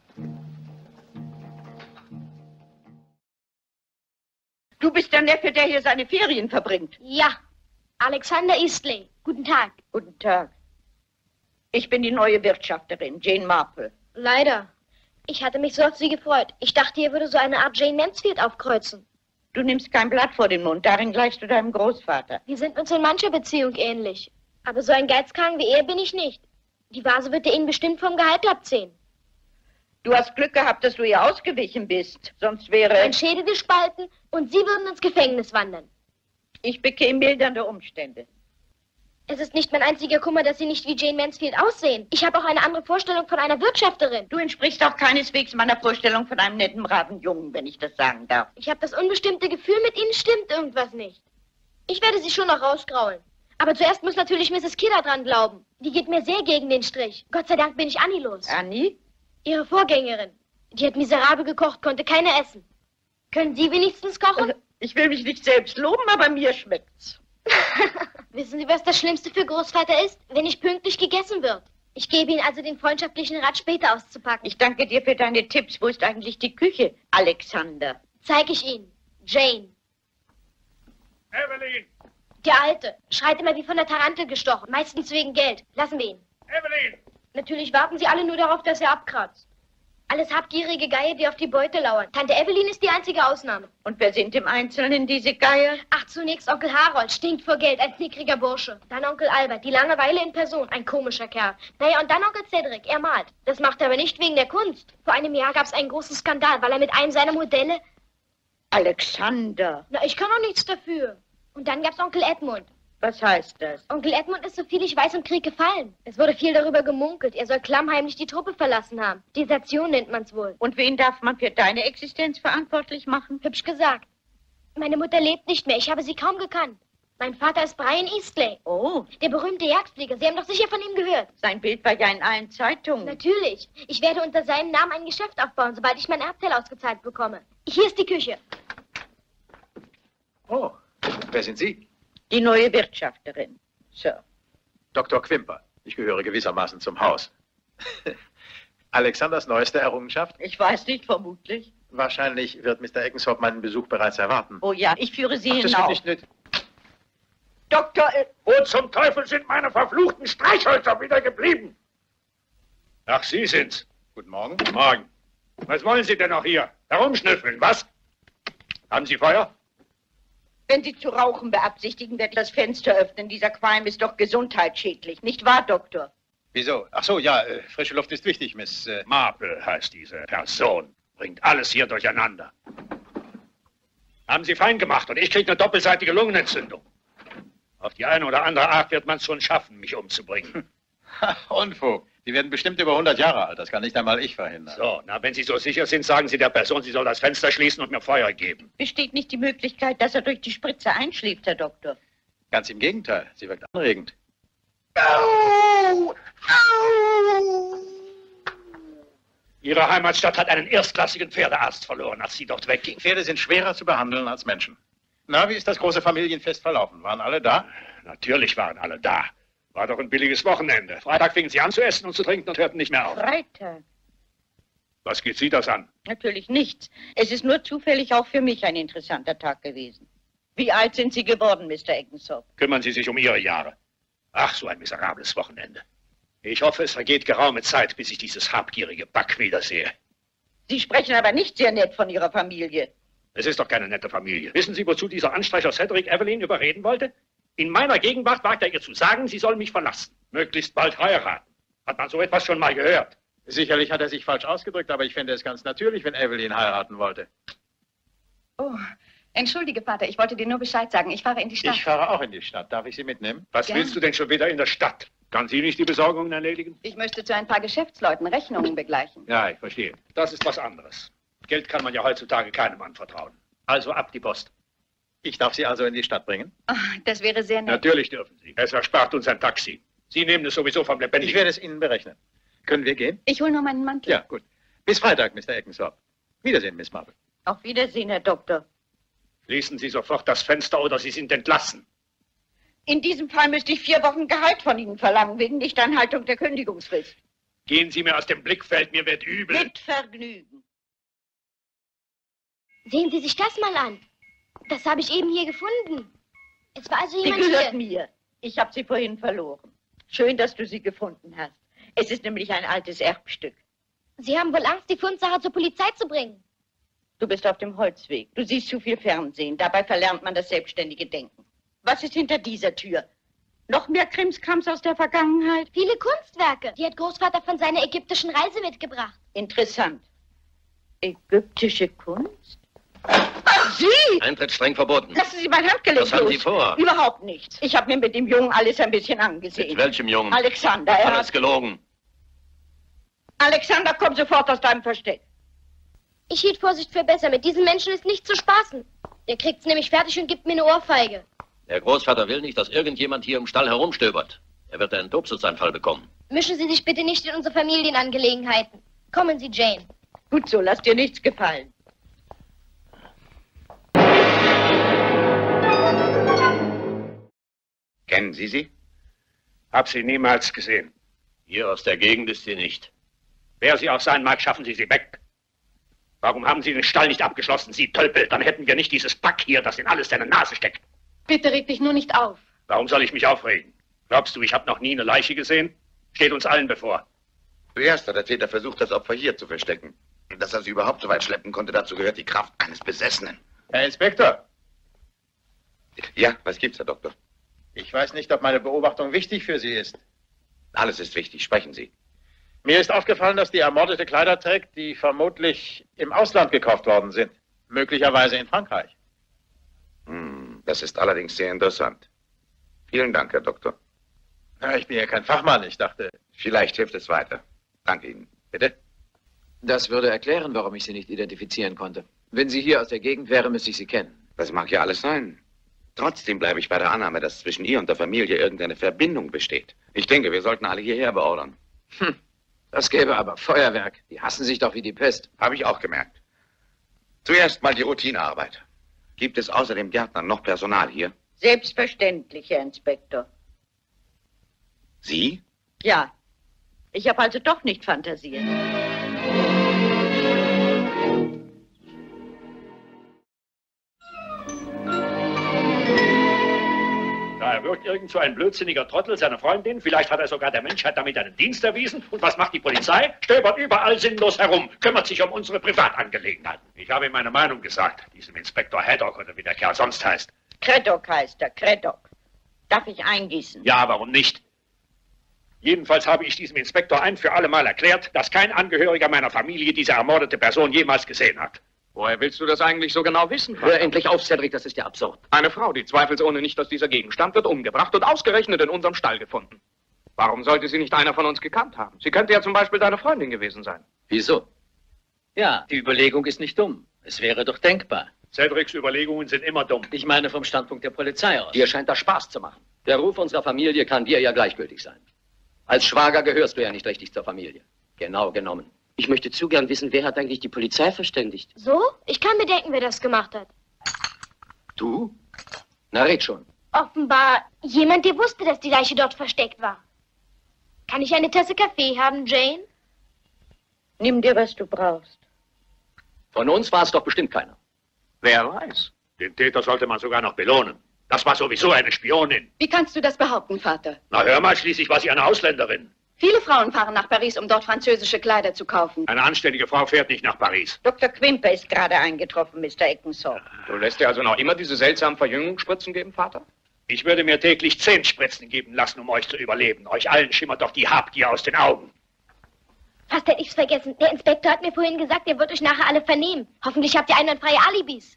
[SPEAKER 2] Du bist der Neffe, der hier seine Ferien verbringt.
[SPEAKER 8] Ja, Alexander Eastley. Guten Tag.
[SPEAKER 2] Guten Tag. Ich bin die neue Wirtschafterin, Jane Marple.
[SPEAKER 8] Leider. Ich hatte mich so auf Sie gefreut. Ich dachte, ihr würde so eine Art Jane Mansfield aufkreuzen.
[SPEAKER 2] Du nimmst kein Blatt vor den Mund, darin gleichst du deinem Großvater.
[SPEAKER 8] Wir sind uns in mancher Beziehung ähnlich. Aber so ein Geizkragen wie er bin ich nicht. Die Vase wird er Ihnen bestimmt vom Gehalt abziehen.
[SPEAKER 2] Du hast Glück gehabt, dass du ihr ausgewichen bist. Sonst wäre...
[SPEAKER 8] Mein Schädel gespalten und Sie würden ins Gefängnis wandern.
[SPEAKER 2] Ich bekäme mildernde Umstände.
[SPEAKER 8] Es ist nicht mein einziger Kummer, dass Sie nicht wie Jane Mansfield aussehen. Ich habe auch eine andere Vorstellung von einer Wirtschafterin.
[SPEAKER 2] Du entsprichst auch keineswegs meiner Vorstellung von einem netten, braven Jungen, wenn ich das sagen darf.
[SPEAKER 8] Ich habe das unbestimmte Gefühl, mit Ihnen stimmt irgendwas nicht. Ich werde Sie schon noch rausgraulen. Aber zuerst muss natürlich Misses Kidder dran glauben. Die geht mir sehr gegen den Strich. Gott sei Dank bin ich Annie los.
[SPEAKER 2] Annie?
[SPEAKER 8] Ihre Vorgängerin. Die hat miserabel gekocht, konnte keine essen. Können Sie wenigstens kochen?
[SPEAKER 2] Ich will mich nicht selbst loben, aber mir schmeckt's.
[SPEAKER 8] Wissen Sie, was das Schlimmste für Großvater ist? Wenn nicht pünktlich gegessen wird. Ich gebe Ihnen also den freundschaftlichen Rat, später auszupacken.
[SPEAKER 2] Ich danke dir für deine Tipps. Wo ist eigentlich die Küche, Alexander?
[SPEAKER 8] Zeig ich Ihnen. Jane.
[SPEAKER 7] Evelyn!
[SPEAKER 8] Der Alte. Schreit immer wie von der Tarantel gestochen. Meistens wegen Geld. Lassen wir ihn.
[SPEAKER 7] Evelyn!
[SPEAKER 8] Natürlich warten Sie alle nur darauf, dass er abkratzt. Alles habgierige Geier, die auf die Beute lauern. Tante Evelyn ist die einzige Ausnahme.
[SPEAKER 2] Und wer sind im Einzelnen diese Geier?
[SPEAKER 8] Ach, zunächst Onkel Harold, stinkt vor Geld, ein zickriger Bursche. Dann Onkel Albert, die Langeweile in Person, ein komischer Kerl. Naja, und dann Onkel Cedric, er malt. Das macht er aber nicht wegen der Kunst. Vor einem Jahr gab es einen großen Skandal, weil er mit einem seiner Modelle...
[SPEAKER 2] Alexander.
[SPEAKER 8] Na, ich kann doch nichts dafür. Und dann gab's Onkel Edmund.
[SPEAKER 2] Was heißt das?
[SPEAKER 8] Onkel Edmund ist, so viel ich weiß, im Krieg gefallen. Es wurde viel darüber gemunkelt. Er soll klammheimlich die Truppe verlassen haben. Desertion nennt man's wohl.
[SPEAKER 2] Und wen darf man für deine Existenz verantwortlich machen?
[SPEAKER 8] Hübsch gesagt. Meine Mutter lebt nicht mehr. Ich habe sie kaum gekannt. Mein Vater ist Brian Eastley.
[SPEAKER 2] Oh.
[SPEAKER 8] Der berühmte Jagdflieger. Sie haben doch sicher von ihm gehört.
[SPEAKER 2] Sein Bild war ja in allen Zeitungen.
[SPEAKER 8] Natürlich. Ich werde unter seinem Namen ein Geschäft aufbauen, sobald ich mein Erbteil ausgezahlt bekomme. Hier ist die Küche.
[SPEAKER 9] Oh, wer sind Sie?
[SPEAKER 2] Die neue Wirtschafterin. Sir.
[SPEAKER 9] Doktor Quimper. Ich gehöre gewissermaßen zum Haus. Alexanders neueste Errungenschaft?
[SPEAKER 2] Ich weiß nicht, vermutlich.
[SPEAKER 9] Wahrscheinlich wird Mister Eckenshoff meinen Besuch bereits erwarten.
[SPEAKER 2] Oh ja, ich führe Sie
[SPEAKER 9] Ach, das
[SPEAKER 2] hinauf.
[SPEAKER 9] wird nicht nötig.
[SPEAKER 2] Doktor... Äh,
[SPEAKER 7] Wo zum Teufel sind meine verfluchten Streichhölzer wieder geblieben? Ach, Sie sind's.
[SPEAKER 9] Guten Morgen.
[SPEAKER 7] Morgen. Was wollen Sie denn noch hier? Herumschnüffeln, was? Haben Sie Feuer?
[SPEAKER 2] Wenn Sie zu rauchen beabsichtigen, werde ich das Fenster öffnen. Dieser Qualm ist doch gesundheitsschädlich. Nicht wahr, Doktor?
[SPEAKER 9] Wieso? Ach so, ja, äh, frische Luft ist wichtig, Miss... Äh...
[SPEAKER 7] Marple heißt diese Person. Bringt alles hier durcheinander. Haben Sie fein gemacht und ich kriege eine doppelseitige Lungenentzündung. Auf die eine oder andere Art wird man es schon schaffen, mich umzubringen.
[SPEAKER 9] Ha, Unfug. Die werden bestimmt über hundert Jahre alt. Das kann nicht einmal ich verhindern.
[SPEAKER 7] So, na, wenn Sie so sicher sind, sagen Sie der Person, sie soll das Fenster schließen und mir Feuer geben.
[SPEAKER 2] Besteht nicht die Möglichkeit, dass er durch die Spritze einschläft, Herr Doktor?
[SPEAKER 9] Ganz im Gegenteil. Sie wirkt anregend.
[SPEAKER 7] Au! Au! Ihre Heimatstadt hat einen erstklassigen Pferdearzt verloren, als sie dort wegging.
[SPEAKER 9] Pferde sind schwerer zu behandeln als Menschen. Na, wie ist das große Familienfest verlaufen? Waren alle da?
[SPEAKER 7] Natürlich waren alle da. War doch ein billiges Wochenende. Freitag fingen sie an zu essen und zu trinken und hörten nicht mehr auf.
[SPEAKER 2] Freitag?
[SPEAKER 7] Was geht Sie das an?
[SPEAKER 2] Natürlich nichts. Es ist nur zufällig auch für mich ein interessanter Tag gewesen. Wie alt sind Sie geworden, Mister Eckensop?
[SPEAKER 7] Kümmern Sie sich um Ihre Jahre. Ach, so ein miserables Wochenende. Ich hoffe, es vergeht geraume Zeit, bis ich dieses habgierige Back wiedersehe.
[SPEAKER 2] Sie sprechen aber nicht sehr nett von Ihrer Familie.
[SPEAKER 7] Es ist doch keine nette Familie. Wissen Sie, wozu dieser Anstreicher Cedric Evelyn überreden wollte? In meiner Gegenwart wagt er ihr zu sagen, sie soll mich verlassen. Möglichst bald heiraten. Hat man so etwas schon mal gehört?
[SPEAKER 9] Sicherlich hat er sich falsch ausgedrückt, aber ich finde es ganz natürlich, wenn Evelyn heiraten wollte.
[SPEAKER 5] Oh, entschuldige, Vater, ich wollte dir nur Bescheid sagen. Ich fahre in die Stadt.
[SPEAKER 9] Ich fahre auch in die Stadt. Darf ich Sie mitnehmen?
[SPEAKER 7] Was
[SPEAKER 5] Gern.
[SPEAKER 7] willst du denn schon wieder in der Stadt? Kann sie nicht die Besorgungen erledigen?
[SPEAKER 5] Ich möchte zu ein paar Geschäftsleuten Rechnungen begleichen.
[SPEAKER 7] Ja, ich verstehe. Das ist was anderes. Geld kann man ja heutzutage keinem anvertrauen. Also ab die Post.
[SPEAKER 9] Ich darf Sie also in die Stadt bringen?
[SPEAKER 5] Oh, das wäre sehr nett.
[SPEAKER 7] Natürlich dürfen Sie. Es erspart uns ein Taxi. Sie nehmen es sowieso vom Lebendigen.
[SPEAKER 9] Ich werde es Ihnen berechnen. Können wir gehen?
[SPEAKER 5] Ich hole nur meinen Mantel.
[SPEAKER 9] Ja, gut. Bis Freitag, Mister Eckensop. Wiedersehen, Miss Marple.
[SPEAKER 2] Auf Wiedersehen, Herr Doktor.
[SPEAKER 7] Schließen Sie sofort das Fenster oder Sie sind entlassen.
[SPEAKER 2] In diesem Fall müsste ich vier Wochen Gehalt von Ihnen verlangen, wegen Nichteinhaltung der Kündigungsfrist.
[SPEAKER 7] Gehen Sie mir aus dem Blickfeld, mir wird übel.
[SPEAKER 2] Mit Vergnügen.
[SPEAKER 8] Sehen Sie sich das mal an. Das habe ich eben hier gefunden. Es war also
[SPEAKER 2] Sie
[SPEAKER 8] jemand
[SPEAKER 2] gehört
[SPEAKER 8] hier.
[SPEAKER 2] mir. Ich habe sie vorhin verloren. Schön, dass du sie gefunden hast. Es ist nämlich ein altes Erbstück.
[SPEAKER 8] Sie haben wohl Angst, die Fundsache zur Polizei zu bringen.
[SPEAKER 2] Du bist auf dem Holzweg. Du siehst zu viel Fernsehen. Dabei verlernt man das selbstständige Denken. Was ist hinter dieser Tür? Noch mehr Krimskrams aus der Vergangenheit?
[SPEAKER 8] Viele Kunstwerke. Die hat Großvater von seiner ägyptischen Reise mitgebracht.
[SPEAKER 2] Interessant. Ägyptische Kunst? Ach, Sie!
[SPEAKER 1] Eintritt streng verboten.
[SPEAKER 2] Lassen Sie mein Handgelenk
[SPEAKER 1] Was haben
[SPEAKER 2] los.
[SPEAKER 1] Sie vor?
[SPEAKER 2] Überhaupt nichts. Ich habe mir mit dem Jungen alles ein bisschen angesehen.
[SPEAKER 1] Mit welchem Jungen?
[SPEAKER 2] Alexander, er
[SPEAKER 1] Alles
[SPEAKER 2] hat...
[SPEAKER 1] gelogen.
[SPEAKER 2] Alexander, komm sofort aus deinem Versteck.
[SPEAKER 8] Ich hielt Vorsicht für besser. Mit diesen Menschen ist nicht zu spaßen. Der kriegt's nämlich fertig und gibt mir eine Ohrfeige.
[SPEAKER 1] Der Großvater will nicht, dass irgendjemand hier im Stall herumstöbert. Er wird einen Tobsuchtsanfall bekommen.
[SPEAKER 8] Mischen Sie sich bitte nicht in unsere Familienangelegenheiten. Kommen Sie, Jane.
[SPEAKER 2] Gut so, lass dir nichts gefallen.
[SPEAKER 3] Kennen Sie sie?
[SPEAKER 7] Hab sie niemals gesehen.
[SPEAKER 1] Hier aus der Gegend ist sie nicht.
[SPEAKER 7] Wer sie auch sein mag, schaffen Sie sie weg. Warum haben Sie den Stall nicht abgeschlossen, Sie Tölpel? Dann hätten wir nicht dieses Pack hier, das in alles deine Nase steckt.
[SPEAKER 5] Bitte reg dich nur nicht auf.
[SPEAKER 7] Warum soll ich mich aufregen? Glaubst du, ich habe noch nie eine Leiche gesehen? Steht uns allen bevor.
[SPEAKER 3] Zuerst hat der Täter versucht, das Opfer hier zu verstecken. Dass er sie überhaupt so weit schleppen konnte, dazu gehört die Kraft eines Besessenen.
[SPEAKER 9] Herr Inspektor,
[SPEAKER 3] Ja, was gibt's, Herr Doktor?
[SPEAKER 9] ich weiß nicht, ob meine Beobachtung wichtig für Sie ist.
[SPEAKER 3] Alles ist wichtig, sprechen Sie.
[SPEAKER 9] Mir ist aufgefallen, dass die Ermordete Kleider trägt, die vermutlich im Ausland gekauft worden sind. Möglicherweise in Frankreich.
[SPEAKER 3] Hm, das ist allerdings sehr interessant. Vielen Dank, Herr Doktor.
[SPEAKER 9] Na, ich bin ja kein Fachmann, ich dachte...
[SPEAKER 3] Vielleicht hilft es weiter. Danke Ihnen.
[SPEAKER 9] Bitte?
[SPEAKER 10] Das würde erklären, warum ich Sie nicht identifizieren konnte. Wenn sie hier aus der Gegend wäre, müsste ich Sie kennen.
[SPEAKER 3] Das mag ja alles sein. Trotzdem bleibe ich bei der Annahme, dass zwischen ihr und der Familie irgendeine Verbindung besteht. Ich denke, wir sollten alle hierher beordern.
[SPEAKER 10] Hm, das gäbe aber Feuerwerk. Die hassen sich doch wie die Pest.
[SPEAKER 3] Habe ich auch gemerkt. Zuerst mal die Routinearbeit. Gibt es außer dem Gärtner noch Personal hier?
[SPEAKER 2] Selbstverständlich, Herr Inspektor.
[SPEAKER 3] Sie?
[SPEAKER 2] Ja. Ich habe also doch nicht fantasiert.
[SPEAKER 7] Da erwürgt irgend so ein blödsinniger Trottel seine Freundin. Vielleicht hat er sogar der Menschheit damit einen Dienst erwiesen. Und was macht die Polizei? Stöbert überall sinnlos herum, kümmert sich um unsere Privatangelegenheiten. Ich habe ihm meine Meinung gesagt, diesem Inspektor Haddock oder wie der Kerl sonst heißt.
[SPEAKER 2] Craddock heißt er, Craddock. Darf ich eingießen?
[SPEAKER 7] Ja, warum nicht? Jedenfalls habe ich diesem Inspektor ein für alle Mal erklärt, dass kein Angehöriger meiner Familie diese ermordete Person jemals gesehen hat.
[SPEAKER 6] Woher willst du das eigentlich so genau wissen, Vater?
[SPEAKER 4] Hör endlich auf, Cedric, das ist ja absurd.
[SPEAKER 6] Eine Frau, die zweifelsohne nicht aus dieser Gegend stammt, wird umgebracht und ausgerechnet in unserem Stall gefunden. Warum sollte sie nicht einer von uns gekannt haben? Sie könnte ja zum Beispiel deine Freundin gewesen sein.
[SPEAKER 10] Wieso? Ja, die Überlegung ist nicht dumm. Es wäre doch denkbar.
[SPEAKER 7] Cedrics Überlegungen sind immer dumm.
[SPEAKER 10] Ich meine vom Standpunkt der Polizei aus.
[SPEAKER 11] Dir scheint das Spaß zu machen. Der Ruf unserer Familie kann dir ja gleichgültig sein. Als Schwager gehörst du ja nicht richtig zur Familie. Genau genommen.
[SPEAKER 12] Ich möchte zu gern wissen, wer hat eigentlich die Polizei verständigt?
[SPEAKER 8] So? Ich kann mir denken, wer das gemacht hat.
[SPEAKER 11] Du? Na, red schon.
[SPEAKER 8] Offenbar jemand, der wusste, dass die Leiche dort versteckt war. Kann ich eine Tasse Kaffee haben, Jane?
[SPEAKER 2] Nimm dir, was du brauchst.
[SPEAKER 11] Von uns war es doch bestimmt keiner.
[SPEAKER 6] Wer weiß.
[SPEAKER 7] Den Täter sollte man sogar noch belohnen. Das war sowieso eine Spionin.
[SPEAKER 5] Wie kannst du das behaupten, Vater?
[SPEAKER 7] Na, hör mal, schließlich war sie eine Ausländerin.
[SPEAKER 5] Viele Frauen fahren nach Paris, um dort französische Kleider zu kaufen.
[SPEAKER 7] Eine anständige Frau fährt nicht nach Paris.
[SPEAKER 2] Doktor Quimper ist gerade eingetroffen, Mister Eckensor.
[SPEAKER 6] Du lässt dir also noch immer diese seltsamen Verjüngungsspritzen geben, Vater?
[SPEAKER 7] Ich würde mir täglich zehn Spritzen geben lassen, um euch zu überleben. Euch allen schimmert doch die Habgier aus den Augen.
[SPEAKER 8] Fast hätte ich's vergessen. Der Inspektor hat mir vorhin gesagt, er wird euch nachher alle vernehmen. Hoffentlich habt ihr einwandfreie Alibis.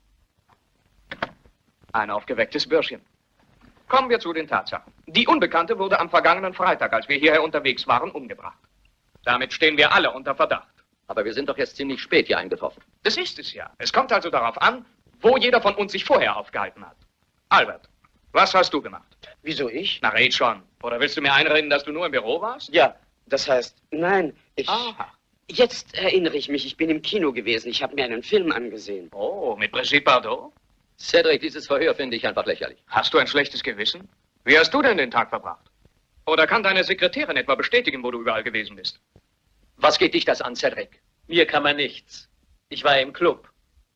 [SPEAKER 6] Ein aufgewecktes Bürschchen. Kommen wir zu den Tatsachen. Die Unbekannte wurde am vergangenen Freitag, als wir hierher unterwegs waren, umgebracht. Damit stehen wir alle unter Verdacht.
[SPEAKER 11] Aber wir sind doch jetzt ziemlich spät hier eingetroffen.
[SPEAKER 6] Das ist es ja. Es kommt also darauf an, wo jeder von uns sich vorher aufgehalten hat. Albert, was hast du gemacht?
[SPEAKER 12] Wieso ich?
[SPEAKER 6] Na, red schon. Oder willst du mir einreden, dass du nur im Büro warst?
[SPEAKER 12] Ja, das heißt, nein, ich...
[SPEAKER 6] Aha.
[SPEAKER 12] Jetzt erinnere ich mich, ich bin im Kino gewesen. Ich habe mir einen Film angesehen.
[SPEAKER 6] Oh, mit Brigitte Bardot?
[SPEAKER 11] Cedric, dieses Verhör finde ich einfach lächerlich.
[SPEAKER 6] Hast du ein schlechtes Gewissen? Wie hast du denn den Tag verbracht? Oder kann deine Sekretärin etwa bestätigen, wo du überall gewesen bist?
[SPEAKER 11] Was geht dich das an, Cedric?
[SPEAKER 10] Mir kann man nichts. Ich war im Club.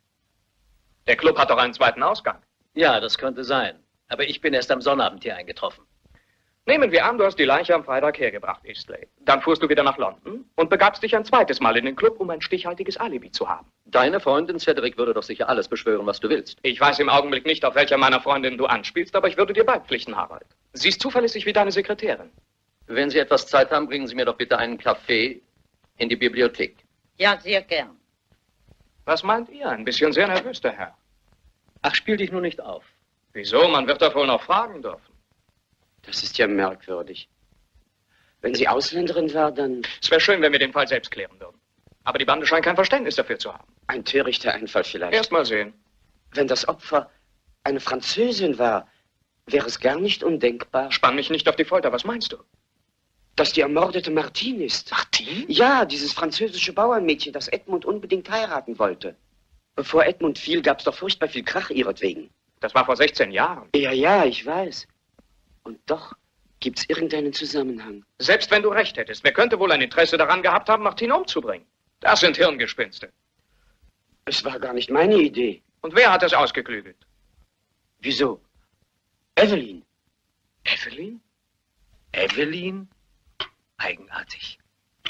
[SPEAKER 6] Der Club hat doch einen zweiten Ausgang.
[SPEAKER 10] Ja, das könnte sein. Aber ich bin erst am Sonnabend hier eingetroffen.
[SPEAKER 6] Nehmen wir an, du hast die Leiche am Freitag hergebracht, Eastley. Dann fuhrst du wieder nach London und begabst dich ein zweites Mal in den Club, um ein stichhaltiges Alibi zu haben.
[SPEAKER 11] Deine Freundin Cedric würde doch sicher alles beschwören, was du willst.
[SPEAKER 6] Ich weiß im Augenblick nicht, auf welcher meiner Freundinnen du anspielst, aber ich würde dir beipflichten, Harald. Sie ist zuverlässig wie deine Sekretärin.
[SPEAKER 11] Wenn Sie etwas Zeit haben, bringen Sie mir doch bitte einen Kaffee in die Bibliothek.
[SPEAKER 2] Ja, sehr gern.
[SPEAKER 6] Was meint ihr? Ein bisschen sehr nervös, der Herr.
[SPEAKER 10] Ach, spiel dich nur nicht auf.
[SPEAKER 6] Wieso? Man wird doch wohl noch fragen dürfen.
[SPEAKER 12] Das ist ja merkwürdig. Wenn sie Ausländerin war, dann...
[SPEAKER 6] Es wäre schön, wenn wir den Fall selbst klären würden. Aber die Bande scheint kein Verständnis dafür zu haben.
[SPEAKER 12] Ein törichter Einfall vielleicht.
[SPEAKER 6] Erst mal sehen.
[SPEAKER 12] Wenn das Opfer eine Französin war, wäre es gar nicht undenkbar...
[SPEAKER 6] Spann mich nicht auf die Folter, was meinst du?
[SPEAKER 12] Dass die ermordete Martine ist.
[SPEAKER 6] Martine?
[SPEAKER 12] Ja, dieses französische Bauernmädchen, das Edmund unbedingt heiraten wollte. Bevor Edmund fiel, gab es doch furchtbar viel Krach ihretwegen.
[SPEAKER 6] Das war vor sechzehn Jahren.
[SPEAKER 12] Ja, ja, ich weiß. Und doch gibt's irgendeinen Zusammenhang.
[SPEAKER 6] Selbst wenn du recht hättest, wer könnte wohl ein Interesse daran gehabt haben, Martine umzubringen? Das sind Hirngespinste.
[SPEAKER 12] Es war gar nicht meine Idee.
[SPEAKER 6] Und wer hat das ausgeklügelt?
[SPEAKER 12] Wieso? Evelyn.
[SPEAKER 6] Evelyn? Evelyn? Eigenartig.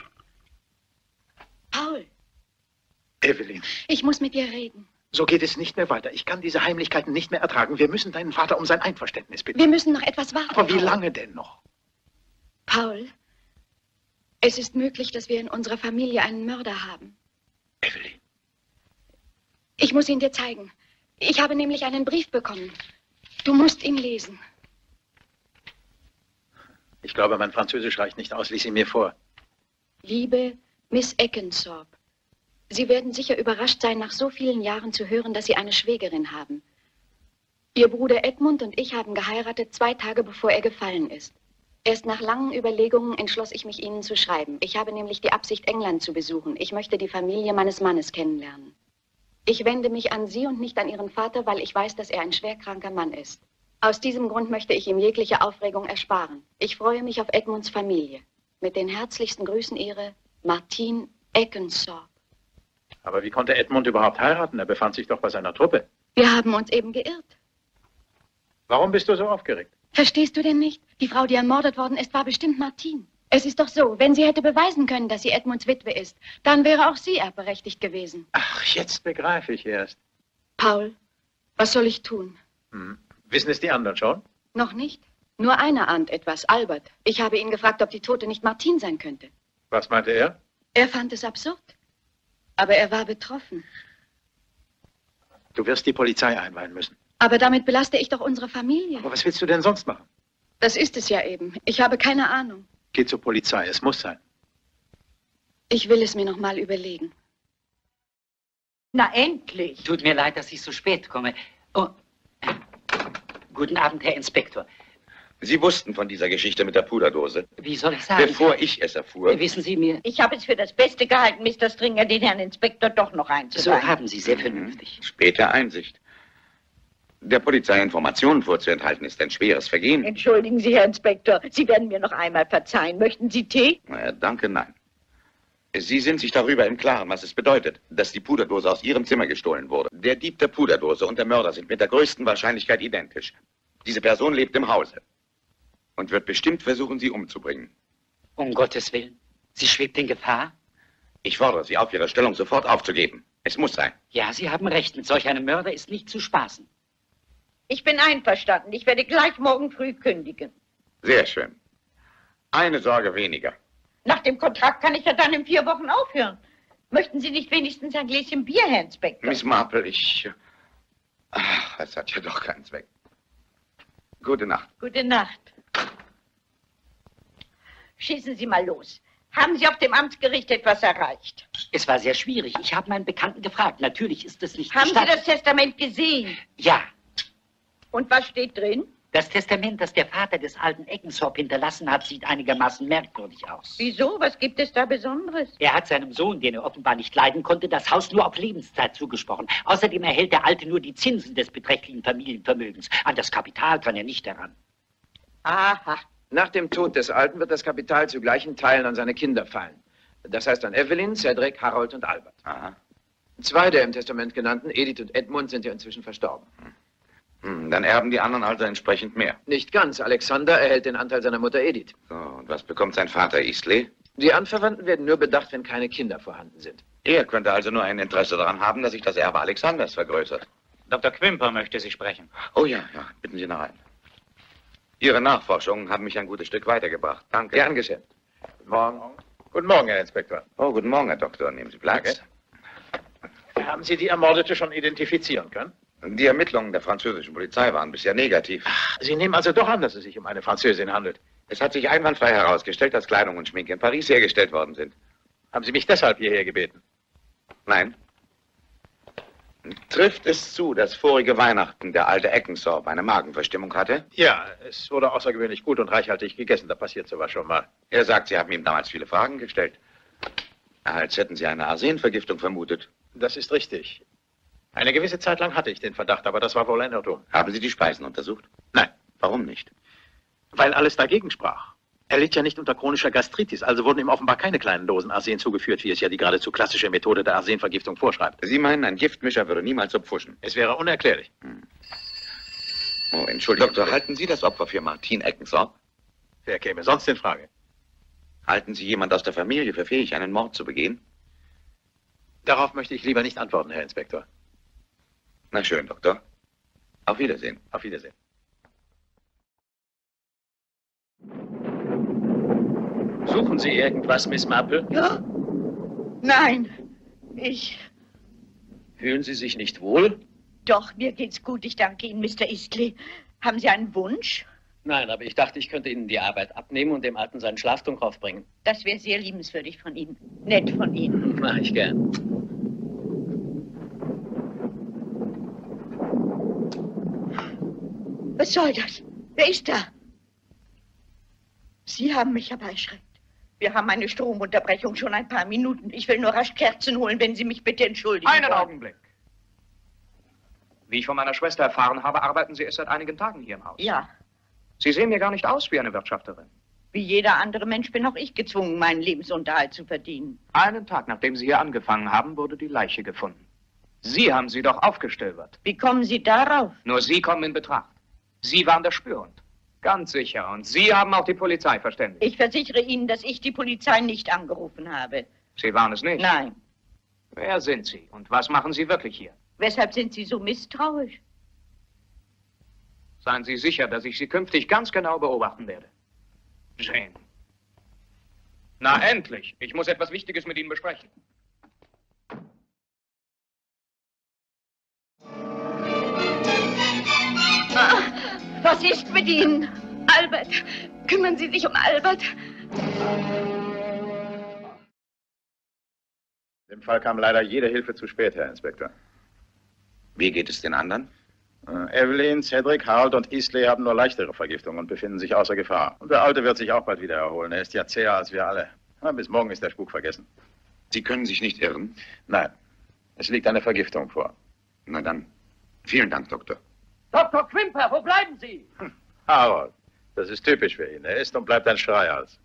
[SPEAKER 5] Paul,
[SPEAKER 9] Evelyn,
[SPEAKER 5] ich muss mit dir reden.
[SPEAKER 9] so geht es nicht mehr weiter. Ich kann diese Heimlichkeiten nicht mehr ertragen. Wir müssen deinen Vater um sein Einverständnis bitten.
[SPEAKER 5] Wir müssen noch etwas warten.
[SPEAKER 9] Aber wie
[SPEAKER 5] Paul.
[SPEAKER 9] lange denn noch?
[SPEAKER 5] Paul, es ist möglich, dass wir in unserer Familie einen Mörder haben.
[SPEAKER 9] Evelyn.
[SPEAKER 5] Ich muss ihn dir zeigen. Ich habe nämlich einen Brief bekommen. Du musst ihn lesen.
[SPEAKER 9] Ich glaube, mein Französisch reicht nicht aus. Lies ihn mir vor.
[SPEAKER 5] Liebe Miss Eckensthorpe, Sie werden sicher überrascht sein, nach so vielen Jahren zu hören, dass Sie eine Schwägerin haben. Ihr Bruder Edmund und ich haben geheiratet, zwei Tage bevor er gefallen ist. Erst nach langen Überlegungen entschloss ich mich, Ihnen zu schreiben. Ich habe nämlich die Absicht, England zu besuchen. Ich möchte die Familie meines Mannes kennenlernen. Ich wende mich an Sie und nicht an Ihren Vater, weil ich weiß, dass er ein schwerkranker Mann ist. Aus diesem Grund möchte ich ihm jegliche Aufregung ersparen. Ich freue mich auf Edmunds Familie. Mit den herzlichsten Grüßen, Ihre Martine Eckensthorpe.
[SPEAKER 9] Aber wie konnte Edmund überhaupt heiraten? Er befand sich doch bei seiner Truppe.
[SPEAKER 5] Wir haben uns eben geirrt.
[SPEAKER 9] Warum bist du so aufgeregt?
[SPEAKER 5] Verstehst du denn nicht? Die Frau, die ermordet worden ist, war bestimmt Martine. Es ist doch so, wenn sie hätte beweisen können, dass sie Edmunds Witwe ist, dann wäre auch sie erbberechtigt gewesen.
[SPEAKER 9] Ach, jetzt begreife ich erst.
[SPEAKER 5] Paul, was soll ich tun?
[SPEAKER 9] Hm. Wissen es die anderen schon?
[SPEAKER 5] Noch nicht. Nur einer ahnt etwas, Albert. Ich habe ihn gefragt, ob die Tote nicht Martine sein könnte.
[SPEAKER 9] Was meinte er?
[SPEAKER 5] Er fand es absurd. Aber er war betroffen.
[SPEAKER 9] Du wirst die Polizei einweihen müssen.
[SPEAKER 5] Aber damit belaste ich doch unsere Familie.
[SPEAKER 9] Aber was willst du denn sonst machen?
[SPEAKER 5] Das ist es ja eben. Ich habe keine Ahnung.
[SPEAKER 9] Geht zur Polizei, es muss sein.
[SPEAKER 5] Ich will es mir noch mal überlegen.
[SPEAKER 2] Na, endlich.
[SPEAKER 4] Tut mir leid, dass ich so spät komme. Oh. Guten Abend, Herr Inspektor.
[SPEAKER 3] Sie wussten von dieser Geschichte mit der Puderdose.
[SPEAKER 4] Wie soll ich sagen?
[SPEAKER 3] Bevor ich es erfuhr.
[SPEAKER 4] Wissen Sie mir...
[SPEAKER 2] Ich habe es für das Beste gehalten, Mister Stringer, den Herrn Inspektor doch noch einzuweihen.
[SPEAKER 4] So haben Sie, sehr vernünftig.
[SPEAKER 3] Späte Einsicht. Der Polizei Informationen vorzuenthalten ist ein schweres Vergehen.
[SPEAKER 2] Entschuldigen Sie, Herr Inspektor, Sie werden mir noch einmal verzeihen. Möchten Sie Tee?
[SPEAKER 3] Na, danke, nein. Sie sind sich darüber im Klaren, was es bedeutet, dass die Puderdose aus Ihrem Zimmer gestohlen wurde. Der Dieb der Puderdose und der Mörder sind mit der größten Wahrscheinlichkeit identisch. Diese Person lebt im Hause und wird bestimmt versuchen, Sie umzubringen.
[SPEAKER 4] Um Gottes Willen. Sie schwebt in Gefahr?
[SPEAKER 3] Ich fordere Sie auf, Ihre Stellung sofort aufzugeben. Es muss sein.
[SPEAKER 4] Ja, Sie haben recht. Mit solch einem Mörder ist nicht zu spaßen.
[SPEAKER 2] Ich bin einverstanden. Ich werde gleich morgen früh kündigen.
[SPEAKER 3] Sehr schön. Eine Sorge weniger.
[SPEAKER 2] Nach dem Kontrakt kann ich ja dann in vier Wochen aufhören. Möchten Sie nicht wenigstens ein Gläschen Bier, Herr Inspektor?
[SPEAKER 3] Miss Marple, ich... Ach, es hat ja doch keinen Zweck. Gute Nacht.
[SPEAKER 2] Gute Nacht. Schießen Sie mal los. Haben Sie auf dem Amtsgericht etwas erreicht?
[SPEAKER 4] Es war sehr schwierig. Ich habe meinen Bekannten gefragt. Natürlich ist es nicht
[SPEAKER 2] Haben Sie
[SPEAKER 4] gestattet.
[SPEAKER 2] das Testament gesehen?
[SPEAKER 4] Ja.
[SPEAKER 2] Und was steht drin?
[SPEAKER 4] Das Testament, das der Vater des alten Eckensthorp hinterlassen hat, sieht einigermaßen merkwürdig aus.
[SPEAKER 2] Wieso? Was gibt es da Besonderes?
[SPEAKER 4] Er hat seinem Sohn, den er offenbar nicht leiden konnte, das Haus nur auf Lebenszeit zugesprochen. Außerdem erhält der Alte nur die Zinsen des beträchtlichen Familienvermögens. An das Kapital kann er nicht heran.
[SPEAKER 2] Aha.
[SPEAKER 10] Nach dem Tod des Alten wird das Kapital zu gleichen Teilen an seine Kinder fallen. Das heißt an Evelyn, Cedric, Harold und Albert.
[SPEAKER 3] Aha.
[SPEAKER 10] Zwei der im Testament genannten, Edith und Edmund, sind ja inzwischen verstorben.
[SPEAKER 3] Hm, dann erben die anderen also entsprechend mehr.
[SPEAKER 10] Nicht ganz. Alexander erhält den Anteil seiner Mutter Edith.
[SPEAKER 3] So, und was bekommt sein Vater Eastley?
[SPEAKER 10] Die Anverwandten werden nur bedacht, wenn keine Kinder vorhanden sind.
[SPEAKER 3] Er könnte also nur ein Interesse daran haben, dass sich das Erbe Alexanders vergrößert.
[SPEAKER 13] Doktor Quimper möchte Sie sprechen.
[SPEAKER 3] Oh ja, ja, bitten Sie nach rein. Ihre Nachforschungen haben mich ein gutes Stück weitergebracht. Danke.
[SPEAKER 10] Gern geschehen.
[SPEAKER 9] Guten Morgen. Guten Morgen, Herr Inspektor.
[SPEAKER 3] Oh, guten Morgen, Herr Doktor. Nehmen Sie Platz.
[SPEAKER 9] Okay. Haben Sie die Ermordete schon identifizieren können?
[SPEAKER 3] Die Ermittlungen der französischen Polizei waren bisher negativ.
[SPEAKER 9] Ach, Sie nehmen also doch an, dass es sich um eine Französin handelt.
[SPEAKER 3] Es hat sich einwandfrei herausgestellt, dass Kleidung und Schminke in Paris hergestellt worden sind.
[SPEAKER 9] Haben Sie mich deshalb hierher gebeten?
[SPEAKER 3] Nein. Trifft es zu, dass vorige Weihnachten der alte Eckensthorp eine Magenverstimmung hatte?
[SPEAKER 9] Ja, es wurde außergewöhnlich gut und reichhaltig gegessen. Da passiert sowas schon mal.
[SPEAKER 3] Er sagt, Sie haben ihm damals viele Fragen gestellt. Als hätten Sie eine Arsenvergiftung vermutet.
[SPEAKER 9] Das ist richtig. Eine gewisse Zeit lang hatte ich den Verdacht, aber das war wohl ein Irrtum.
[SPEAKER 3] Haben Sie die Speisen untersucht?
[SPEAKER 9] Nein.
[SPEAKER 3] Warum nicht?
[SPEAKER 9] Weil alles dagegen sprach. Er litt ja nicht unter chronischer Gastritis, also wurden ihm offenbar keine kleinen Dosen Arsen zugeführt, wie es ja die geradezu klassische Methode der Arsenvergiftung vorschreibt.
[SPEAKER 3] Sie meinen, ein Giftmischer würde niemals so pfuschen?
[SPEAKER 9] Es wäre unerklärlich.
[SPEAKER 3] Hm. Oh, Entschuldigung, Doktor, halten Sie das Opfer für Martin Eckensthorp?
[SPEAKER 9] Wer käme sonst in Frage?
[SPEAKER 3] Halten Sie jemand aus der Familie für fähig, einen Mord zu begehen?
[SPEAKER 9] Darauf möchte ich lieber nicht antworten, Herr Inspektor.
[SPEAKER 3] Na schön, Doktor. Auf Wiedersehen.
[SPEAKER 9] Auf Wiedersehen.
[SPEAKER 13] Suchen Sie irgendwas, Miss Marple?
[SPEAKER 2] Ja? Nein. Ich...
[SPEAKER 13] Fühlen Sie sich nicht wohl?
[SPEAKER 2] Doch, mir geht's gut. Ich danke Ihnen, Mister Eastley. Haben Sie einen Wunsch?
[SPEAKER 11] Nein, aber ich dachte, ich könnte Ihnen die Arbeit abnehmen und dem Alten seinen Schlaftrunk aufbringen.
[SPEAKER 2] Das wäre sehr liebenswürdig von Ihnen. Nett von Ihnen.
[SPEAKER 11] Mach ich gern.
[SPEAKER 2] Was soll das? Wer ist da? Sie haben mich aber erschreckt. Wir haben eine Stromunterbrechung schon ein paar Minuten. Ich will nur rasch Kerzen holen, wenn Sie mich bitte entschuldigen
[SPEAKER 14] Einen
[SPEAKER 2] wollen.
[SPEAKER 14] Augenblick. Wie ich von meiner Schwester erfahren habe, arbeiten Sie erst seit einigen Tagen hier im Haus.
[SPEAKER 2] Ja.
[SPEAKER 14] Sie sehen mir gar nicht aus wie eine Wirtschafterin.
[SPEAKER 2] Wie jeder andere Mensch bin auch ich gezwungen, meinen Lebensunterhalt zu verdienen.
[SPEAKER 14] Einen Tag, nachdem Sie hier angefangen haben, wurde die Leiche gefunden. Sie haben sie doch aufgestöbert.
[SPEAKER 2] Wie kommen Sie darauf?
[SPEAKER 14] Nur Sie kommen in Betracht. Sie waren der Spürhund. Ganz sicher. Und Sie haben auch die Polizei verständigt.
[SPEAKER 2] Ich versichere Ihnen, dass ich die Polizei nicht angerufen habe.
[SPEAKER 14] Sie waren es nicht?
[SPEAKER 2] Nein.
[SPEAKER 14] Wer sind Sie und was machen Sie wirklich hier?
[SPEAKER 2] Weshalb sind Sie so misstrauisch?
[SPEAKER 14] Seien Sie sicher, dass ich Sie künftig ganz genau beobachten werde. Jane. Na, endlich. Ich muss etwas Wichtiges mit Ihnen besprechen.
[SPEAKER 2] Ah, was ist mit Ihnen?
[SPEAKER 5] Albert, kümmern Sie sich um Albert.
[SPEAKER 9] Im Fall kam leider jede Hilfe zu spät, Herr Inspektor.
[SPEAKER 3] Wie geht es den anderen?
[SPEAKER 9] Äh, Evelyn, Cedric, Harold und Eastley haben nur leichtere Vergiftungen und befinden sich außer Gefahr. Und der Alte wird sich auch bald wieder erholen. Er ist ja zäher als wir alle. Na, bis morgen ist der Spuk vergessen.
[SPEAKER 3] Sie können sich nicht irren?
[SPEAKER 9] Nein. Es liegt eine Vergiftung vor.
[SPEAKER 3] Na dann, vielen Dank, Doktor.
[SPEAKER 4] Doktor Quimper, wo bleiben Sie?
[SPEAKER 9] Hm. Harold, das ist typisch für ihn. Er ist und bleibt ein Schreihals.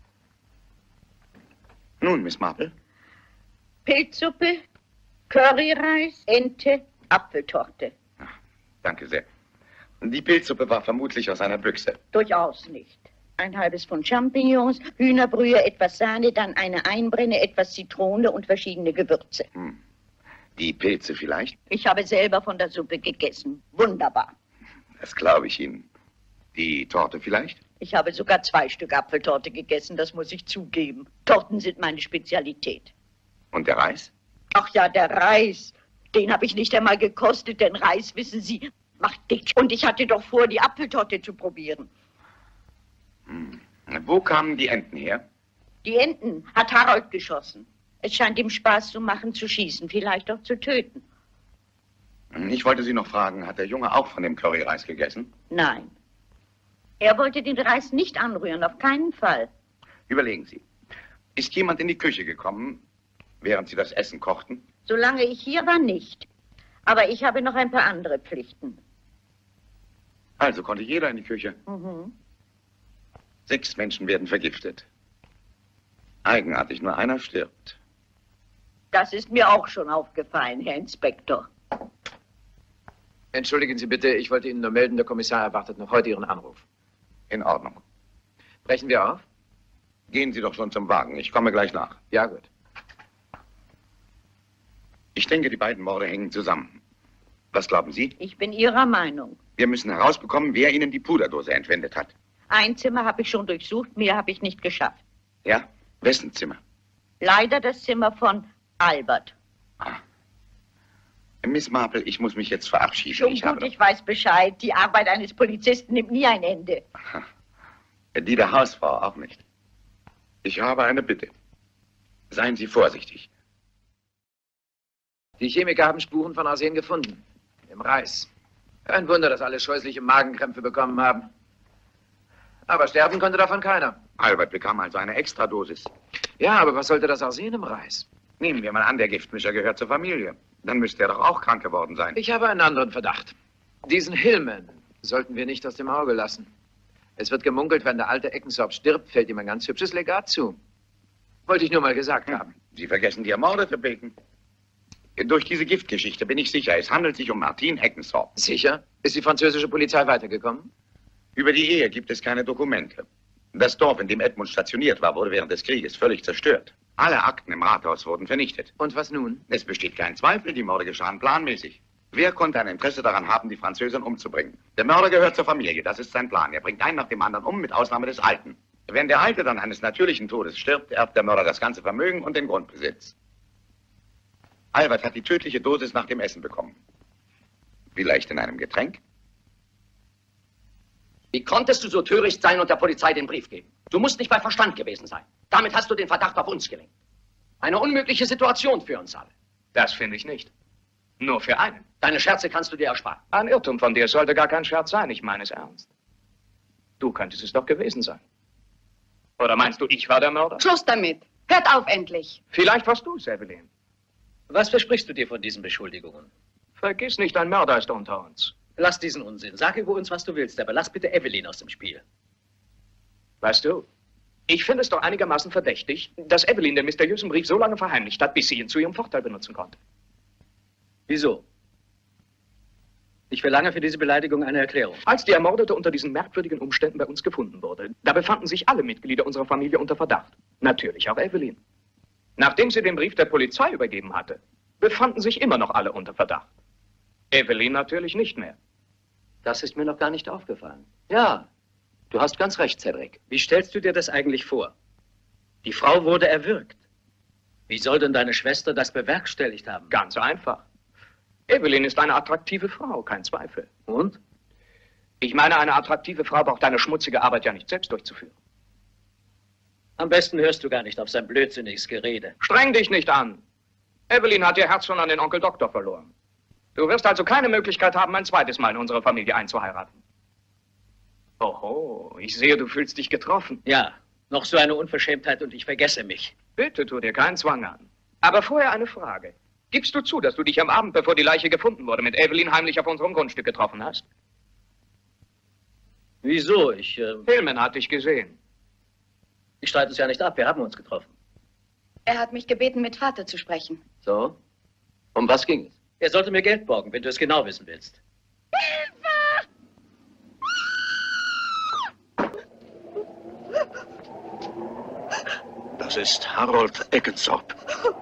[SPEAKER 3] Nun, Miss Marple.
[SPEAKER 2] Pilzsuppe, Curryreis, Ente, Apfeltorte.
[SPEAKER 3] Danke sehr. Die Pilzsuppe war vermutlich aus einer Büchse.
[SPEAKER 2] Durchaus nicht. Ein halbes Pfund Champignons, Hühnerbrühe, etwas Sahne, dann eine Einbrenne, etwas Zitrone und verschiedene Gewürze.
[SPEAKER 3] Hm. Die Pilze vielleicht?
[SPEAKER 2] Ich habe selber von der Suppe gegessen. Wunderbar.
[SPEAKER 3] Das glaube ich Ihnen. Die Torte vielleicht?
[SPEAKER 2] Ich habe sogar zwei Stück Apfeltorte gegessen, das muss ich zugeben. Torten sind meine Spezialität.
[SPEAKER 3] Und der Reis?
[SPEAKER 2] Ach ja, der Reis. Den habe ich nicht einmal gekostet, denn Reis, wissen Sie, macht dick. Und ich hatte doch vor, die Apfeltorte zu probieren.
[SPEAKER 3] Hm. Wo kamen die Enten her?
[SPEAKER 2] Die Enten hat Harold geschossen. Es scheint ihm Spaß zu machen, zu schießen, vielleicht auch zu töten.
[SPEAKER 3] Ich wollte Sie noch fragen, hat der Junge auch von dem Curryreis gegessen?
[SPEAKER 2] Nein. Er wollte den Reis nicht anrühren, auf keinen Fall.
[SPEAKER 3] Überlegen Sie. Ist jemand in die Küche gekommen, während Sie das Essen kochten?
[SPEAKER 2] Solange ich hier war, nicht. Aber ich habe noch ein paar andere Pflichten.
[SPEAKER 3] Also konnte jeder in die Küche?
[SPEAKER 2] Mhm.
[SPEAKER 3] Sechs Menschen werden vergiftet. Eigenartig, nur einer stirbt.
[SPEAKER 2] Das ist mir auch schon aufgefallen, Herr Inspektor.
[SPEAKER 10] Entschuldigen Sie bitte, ich wollte Ihnen nur melden, der Kommissar erwartet noch heute Ihren Anruf.
[SPEAKER 3] In Ordnung.
[SPEAKER 10] Brechen wir auf?
[SPEAKER 3] Gehen Sie doch schon zum Wagen, ich komme gleich nach.
[SPEAKER 10] Ja, gut.
[SPEAKER 3] Ich denke, die beiden Morde hängen zusammen. Was glauben Sie?
[SPEAKER 2] Ich bin Ihrer Meinung.
[SPEAKER 3] Wir müssen herausbekommen, wer Ihnen die Puderdose entwendet hat.
[SPEAKER 2] Ein Zimmer habe ich schon durchsucht, mehr habe ich nicht geschafft.
[SPEAKER 3] Ja? Wessen Zimmer?
[SPEAKER 2] Leider das Zimmer von Albert.
[SPEAKER 3] Ah. Miss Marple, ich muss mich jetzt verabschieden.
[SPEAKER 2] Schon
[SPEAKER 3] ich
[SPEAKER 2] gut,
[SPEAKER 3] habe
[SPEAKER 2] ich weiß Bescheid. Die Arbeit eines Polizisten nimmt nie ein Ende.
[SPEAKER 3] Die der Hausfrau auch nicht. Ich habe eine Bitte. Seien Sie vorsichtig.
[SPEAKER 10] Die Chemiker haben Spuren von Arsen gefunden. Im Reis. Kein Wunder, dass alle scheußliche Magenkrämpfe bekommen haben. Aber sterben konnte davon keiner.
[SPEAKER 3] Albert bekam also eine Extradosis.
[SPEAKER 10] Ja, aber was sollte das Arsen im Reis?
[SPEAKER 3] Nehmen wir mal an, der Giftmischer gehört zur Familie. Dann müsste er doch auch krank geworden sein.
[SPEAKER 10] Ich habe einen anderen Verdacht. Diesen Hillman sollten wir nicht aus dem Auge lassen. Es wird gemunkelt, wenn der alte Eckensop stirbt, fällt ihm ein ganz hübsches Legat zu. Wollte ich nur mal gesagt haben.
[SPEAKER 3] Sie vergessen die ermordete Bacon. Durch diese Giftgeschichte bin ich sicher, es handelt sich um Martin Eckensop.
[SPEAKER 10] Sicher? Ist die französische Polizei weitergekommen?
[SPEAKER 3] Über die Ehe gibt es keine Dokumente. Das Dorf, in dem Edmund stationiert war, wurde während des Krieges völlig zerstört. Alle Akten im Rathaus wurden vernichtet.
[SPEAKER 10] Und was nun?
[SPEAKER 3] Es besteht kein Zweifel, die Morde geschahen planmäßig. Wer konnte ein Interesse daran haben, die Französin umzubringen? Der Mörder gehört zur Familie, das ist sein Plan. Er bringt einen nach dem anderen um, mit Ausnahme des Alten. Wenn der Alte dann eines natürlichen Todes stirbt, erbt der Mörder das ganze Vermögen und den Grundbesitz. Albert hat die tödliche Dosis nach dem Essen bekommen. Vielleicht in einem Getränk?
[SPEAKER 11] Wie konntest du so töricht sein und der Polizei den Brief geben? Du musst nicht bei Verstand gewesen sein. Damit hast du den Verdacht auf uns gelenkt. Eine unmögliche Situation für uns alle.
[SPEAKER 14] Das finde ich nicht. Nur für einen.
[SPEAKER 11] Deine Scherze kannst du dir ersparen.
[SPEAKER 14] Ein Irrtum von dir sollte gar kein Scherz sein, ich meine es ernst. Du könntest es doch gewesen sein. Oder meinst du, ich war der Mörder?
[SPEAKER 5] Schluss damit. Hört auf endlich.
[SPEAKER 14] Vielleicht warst du es, Evelyn.
[SPEAKER 13] Was versprichst du dir von diesen Beschuldigungen?
[SPEAKER 14] Vergiss nicht, ein Mörder ist unter uns.
[SPEAKER 13] Lass diesen Unsinn. Sag über uns, was du willst, aber lass bitte Evelyn aus dem Spiel.
[SPEAKER 14] Weißt du, ich finde es doch einigermaßen verdächtig, dass Evelyn den mysteriösen Brief so lange verheimlicht hat, bis sie ihn zu ihrem Vorteil benutzen konnte.
[SPEAKER 13] Wieso? Ich verlange für diese Beleidigung eine Erklärung.
[SPEAKER 14] Als die Ermordete unter diesen merkwürdigen Umständen bei uns gefunden wurde, da befanden sich alle Mitglieder unserer Familie unter Verdacht. Natürlich auch Evelyn. Nachdem sie den Brief der Polizei übergeben hatte, befanden sich immer noch alle unter Verdacht. Evelyn natürlich nicht mehr.
[SPEAKER 13] Das ist mir noch gar nicht aufgefallen. Ja, du hast ganz recht, Cedric. Wie stellst du dir das eigentlich vor? Die Frau wurde erwürgt. Wie soll denn deine Schwester das bewerkstelligt haben?
[SPEAKER 14] Ganz einfach. Evelyn ist eine attraktive Frau, kein Zweifel.
[SPEAKER 13] Und?
[SPEAKER 14] Ich meine, eine attraktive Frau braucht eine schmutzige Arbeit ja nicht selbst durchzuführen.
[SPEAKER 13] Am besten hörst du gar nicht auf sein blödsinniges Gerede.
[SPEAKER 14] Streng dich nicht an. Evelyn hat ihr Herz schon an den Onkel Doktor verloren. Du wirst also keine Möglichkeit haben, ein zweites Mal in unsere Familie einzuheiraten. Oho, ich sehe, du fühlst dich getroffen.
[SPEAKER 13] Ja, noch so eine Unverschämtheit und ich vergesse mich.
[SPEAKER 14] Bitte tu dir keinen Zwang an. Aber vorher eine Frage. Gibst du zu, dass du dich am Abend, bevor die Leiche gefunden wurde, mit Evelyn heimlich auf unserem Grundstück getroffen hast?
[SPEAKER 13] Wieso? Ich, äh...
[SPEAKER 14] Hillman hat dich gesehen.
[SPEAKER 13] Ich streite es ja nicht ab, wir haben uns getroffen.
[SPEAKER 5] Er hat mich gebeten, mit Vater zu sprechen.
[SPEAKER 13] So? Um was ging es? Er sollte mir Geld borgen, wenn du es genau wissen willst.
[SPEAKER 3] Das ist Harold Eckensop.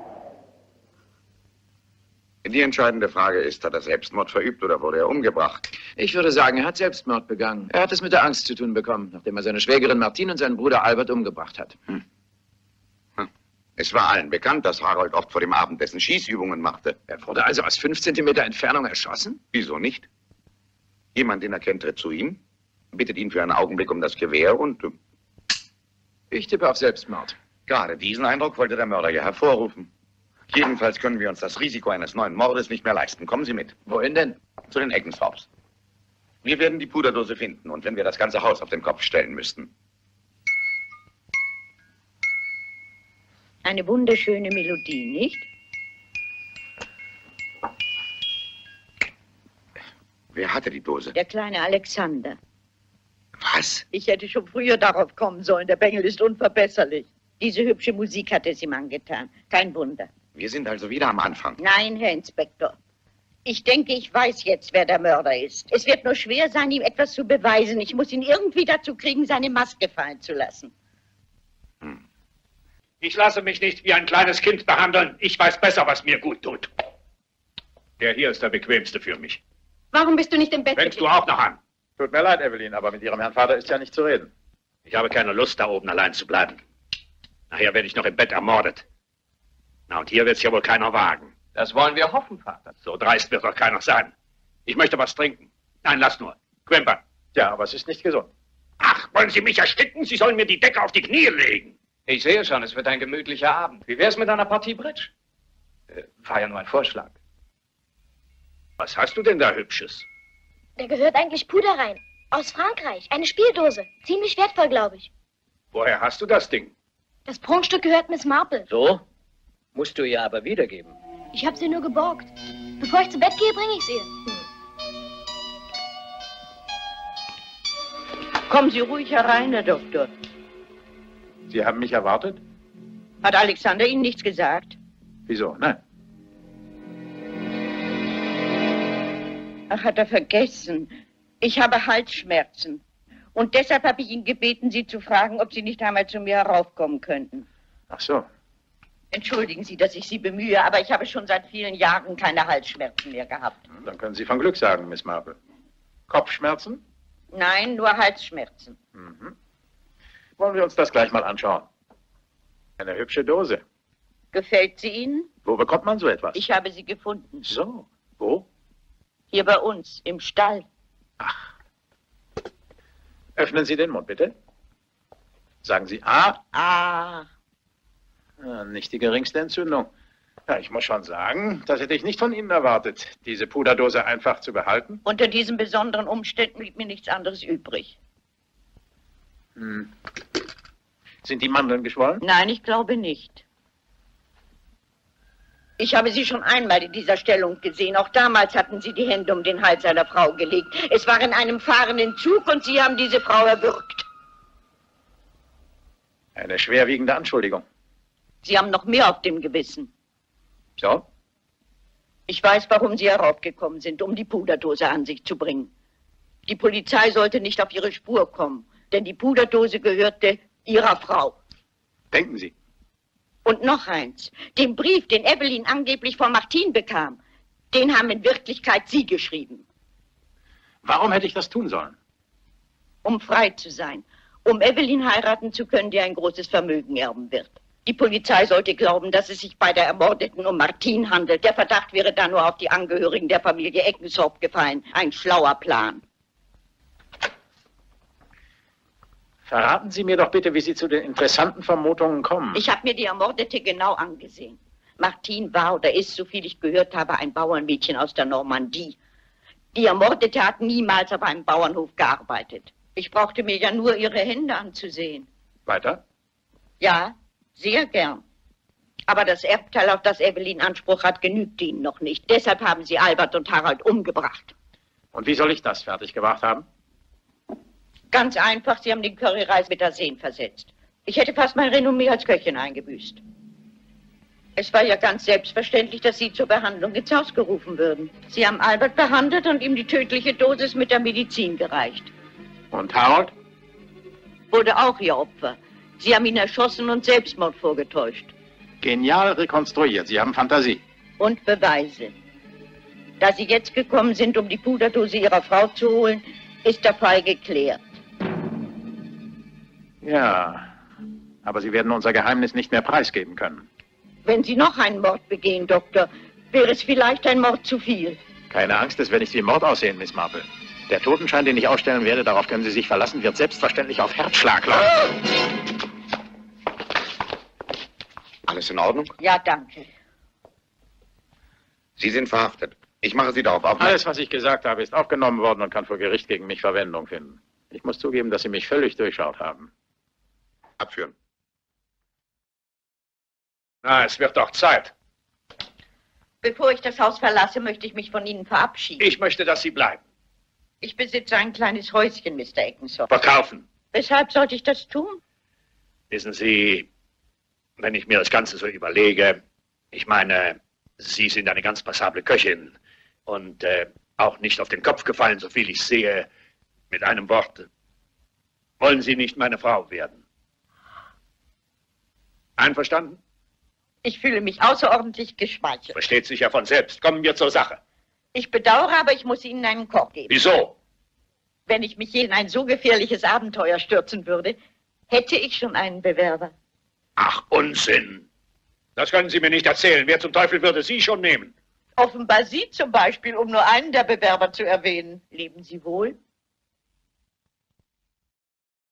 [SPEAKER 3] Die entscheidende Frage ist, hat er Selbstmord verübt oder wurde er umgebracht?
[SPEAKER 10] Ich würde sagen, er hat Selbstmord begangen. Er hat es mit der Angst zu tun bekommen, nachdem er seine Schwägerin Martine und seinen Bruder Albert umgebracht hat.
[SPEAKER 3] Hm. Hm. Es war allen bekannt, dass Harold oft vor dem Abendessen Schießübungen machte.
[SPEAKER 10] Er wurde also aus fünf Zentimeter Entfernung erschossen?
[SPEAKER 3] Wieso nicht? Jemand, den er kennt, tritt zu ihm, bittet ihn für einen Augenblick um das Gewehr und...
[SPEAKER 10] Ich tippe auf Selbstmord.
[SPEAKER 3] Gerade diesen Eindruck wollte der Mörder ja hervorrufen. Jedenfalls können wir uns das Risiko eines neuen Mordes nicht mehr leisten. Kommen Sie mit.
[SPEAKER 10] Wohin denn?
[SPEAKER 3] Zu den Eckensops. Wir werden die Puderdose finden und wenn wir das ganze Haus auf den Kopf stellen müssten.
[SPEAKER 2] Eine wunderschöne Melodie, nicht?
[SPEAKER 3] Wer hatte die Dose?
[SPEAKER 2] Der kleine Alexander.
[SPEAKER 3] Was?
[SPEAKER 2] Ich hätte schon früher darauf kommen sollen. Der Bengel ist unverbesserlich. Diese hübsche Musik hat es ihm angetan. Kein Wunder.
[SPEAKER 3] Wir sind also wieder am Anfang.
[SPEAKER 2] Nein, Herr Inspektor. Ich denke, ich weiß jetzt, wer der Mörder ist. Es wird nur schwer sein, ihm etwas zu beweisen. Ich muss ihn irgendwie dazu kriegen, seine Maske fallen zu lassen.
[SPEAKER 7] Hm. Ich lasse mich nicht wie ein kleines Kind behandeln. Ich weiß besser, was mir gut tut. Der hier ist der bequemste für mich.
[SPEAKER 5] Warum bist du nicht im Bett?
[SPEAKER 7] Fängst du auch noch an?
[SPEAKER 9] Tut mir leid, Evelyn, aber mit Ihrem Herrn Vater ist ja nicht zu reden.
[SPEAKER 7] Ich habe keine Lust, da oben allein zu bleiben. Nachher werde ich noch im Bett ermordet. Na, und hier wird es ja wohl keiner wagen.
[SPEAKER 14] Das wollen wir hoffen, Vater.
[SPEAKER 7] So dreist wird doch keiner sein. Ich möchte was trinken. Nein, lass nur. Quimpern.
[SPEAKER 9] Ja, aber es ist nicht gesund.
[SPEAKER 7] Ach, wollen Sie mich ersticken? Sie sollen mir die Decke auf die Knie legen.
[SPEAKER 14] Ich sehe schon, es wird ein gemütlicher Abend. Wie wär's mit einer Partie Bridge? Äh, war ja nur ein Vorschlag.
[SPEAKER 7] Was hast du denn da Hübsches?
[SPEAKER 8] Da gehört eigentlich Puder rein. Aus Frankreich. Eine Spieldose. Ziemlich wertvoll, glaube ich.
[SPEAKER 7] Woher hast du das Ding?
[SPEAKER 8] Das Prunkstück gehört Miss Marple.
[SPEAKER 13] So? Musst du ihr aber wiedergeben.
[SPEAKER 8] Ich habe sie nur geborgt. Bevor ich zu Bett gehe, bringe ich sie ihr.
[SPEAKER 2] Kommen Sie ruhig herein, Herr Doktor.
[SPEAKER 9] Sie haben mich erwartet?
[SPEAKER 2] Hat Alexander Ihnen nichts gesagt?
[SPEAKER 9] Wieso? Nein.
[SPEAKER 2] Ach, hat er vergessen. Ich habe Halsschmerzen. Und deshalb habe ich ihn gebeten, Sie zu fragen, ob Sie nicht einmal zu mir heraufkommen könnten.
[SPEAKER 9] Ach so.
[SPEAKER 2] Entschuldigen Sie, dass ich Sie bemühe, aber ich habe schon seit vielen Jahren keine Halsschmerzen mehr gehabt.
[SPEAKER 9] Dann können Sie von Glück sagen, Miss Marple. Kopfschmerzen?
[SPEAKER 2] Nein, nur Halsschmerzen.
[SPEAKER 9] Mhm. Wollen wir uns das gleich mal anschauen. Eine hübsche Dose.
[SPEAKER 2] Gefällt sie Ihnen?
[SPEAKER 9] Wo bekommt man so etwas?
[SPEAKER 2] Ich habe sie gefunden.
[SPEAKER 9] So, wo?
[SPEAKER 2] Hier bei uns, im Stall.
[SPEAKER 9] Ach. Öffnen Sie den Mund, bitte. Sagen Sie A.
[SPEAKER 2] Ah.
[SPEAKER 9] Ja, nicht die geringste Entzündung. Ja, ich muss schon sagen, das hätte ich nicht von Ihnen erwartet, diese Puderdose einfach zu behalten.
[SPEAKER 2] Unter diesen besonderen Umständen blieb mir nichts anderes übrig.
[SPEAKER 9] Hm. Sind die Mandeln geschwollen?
[SPEAKER 2] Nein, ich glaube nicht. Ich habe Sie schon einmal in dieser Stellung gesehen. Auch damals hatten Sie die Hände um den Hals einer Frau gelegt. Es war in einem fahrenden Zug und Sie haben diese Frau erwürgt.
[SPEAKER 9] Eine schwerwiegende Anschuldigung.
[SPEAKER 2] Sie haben noch mehr auf dem Gewissen.
[SPEAKER 9] So?
[SPEAKER 2] Ich weiß, warum Sie heraufgekommen sind, um die Puderdose an sich zu bringen. Die Polizei sollte nicht auf Ihre Spur kommen, denn die Puderdose gehörte Ihrer Frau.
[SPEAKER 9] Denken Sie?
[SPEAKER 2] Und noch eins. Den Brief, den Evelyn angeblich von Martin bekam, den haben in Wirklichkeit Sie geschrieben.
[SPEAKER 9] Warum hätte ich das tun sollen?
[SPEAKER 2] Um frei zu sein. Um Evelyn heiraten zu können, die ein großes Vermögen erben wird. Die Polizei sollte glauben, dass es sich bei der Ermordeten um Martin handelt. Der Verdacht wäre dann nur auf die Angehörigen der Familie Eckensop gefallen. Ein schlauer Plan.
[SPEAKER 9] Verraten Sie mir doch bitte, wie Sie zu den interessanten Vermutungen kommen.
[SPEAKER 2] Ich habe mir die Ermordete genau angesehen. Martine war oder ist, soviel ich gehört habe, ein Bauernmädchen aus der Normandie. Die Ermordete hat niemals auf einem Bauernhof gearbeitet. Ich brauchte mir ja nur ihre Hände anzusehen.
[SPEAKER 9] Weiter?
[SPEAKER 2] Ja, sehr gern. Aber das Erbteil, auf das Evelyn Anspruch hat, genügt ihnen noch nicht. Deshalb haben sie Albert und Harald umgebracht.
[SPEAKER 9] Und wie soll ich das fertig gemacht haben?
[SPEAKER 2] Ganz einfach, sie haben den Curryreis mit Arsen versetzt. Ich hätte fast mein Renommee als Köchin eingebüßt. Es war ja ganz selbstverständlich, dass Sie zur Behandlung ins Haus gerufen würden. Sie haben Albert behandelt und ihm die tödliche Dosis mit der Medizin gereicht.
[SPEAKER 9] Und Harold?
[SPEAKER 2] Wurde auch Ihr Opfer. Sie haben ihn erschossen und Selbstmord vorgetäuscht.
[SPEAKER 9] Genial rekonstruiert. Sie haben Fantasie.
[SPEAKER 2] Und Beweise. Da Sie jetzt gekommen sind, um die Puderdose Ihrer Frau zu holen, ist der Fall geklärt.
[SPEAKER 9] Ja, aber Sie werden unser Geheimnis nicht mehr preisgeben können.
[SPEAKER 2] Wenn Sie noch einen Mord begehen, Doktor, wäre es vielleicht ein Mord zu viel.
[SPEAKER 9] Keine Angst, es wird nicht wie Mord aussehen, Miss Marple. Der Totenschein, den ich ausstellen werde, darauf können Sie sich verlassen, wird selbstverständlich auf Herzschlag lauten.
[SPEAKER 3] Alles in Ordnung?
[SPEAKER 2] Ja, danke.
[SPEAKER 3] Sie sind verhaftet. Ich mache Sie darauf aufmerksam.
[SPEAKER 9] Alles, was ich gesagt habe, ist aufgenommen worden und kann vor Gericht gegen mich Verwendung finden. Ich muss zugeben, dass Sie mich völlig durchschaut haben.
[SPEAKER 3] Abführen.
[SPEAKER 7] Na, es wird doch Zeit.
[SPEAKER 2] Bevor ich das Haus verlasse, möchte ich mich von Ihnen verabschieden.
[SPEAKER 7] Ich möchte, dass Sie bleiben.
[SPEAKER 2] Ich besitze ein kleines Häuschen, Mister Eckenshaus.
[SPEAKER 7] Verkaufen.
[SPEAKER 2] Weshalb sollte ich das tun?
[SPEAKER 7] Wissen Sie, wenn ich mir das Ganze so überlege, ich meine, Sie sind eine ganz passable Köchin und äh, auch nicht auf den Kopf gefallen, so viel ich sehe. Mit einem Wort, wollen Sie nicht meine Frau werden? Einverstanden?
[SPEAKER 2] Ich fühle mich außerordentlich geschmeichelt.
[SPEAKER 7] Versteht sich ja von selbst. Kommen wir zur Sache.
[SPEAKER 2] Ich bedauere, aber ich muss Ihnen einen Korb geben.
[SPEAKER 7] Wieso?
[SPEAKER 2] Wenn ich mich hier in ein so gefährliches Abenteuer stürzen würde, hätte ich schon einen Bewerber.
[SPEAKER 7] Ach, Unsinn. Das können Sie mir nicht erzählen. Wer zum Teufel würde Sie schon nehmen?
[SPEAKER 2] Offenbar Sie zum Beispiel, um nur einen der Bewerber zu erwähnen. Leben Sie wohl?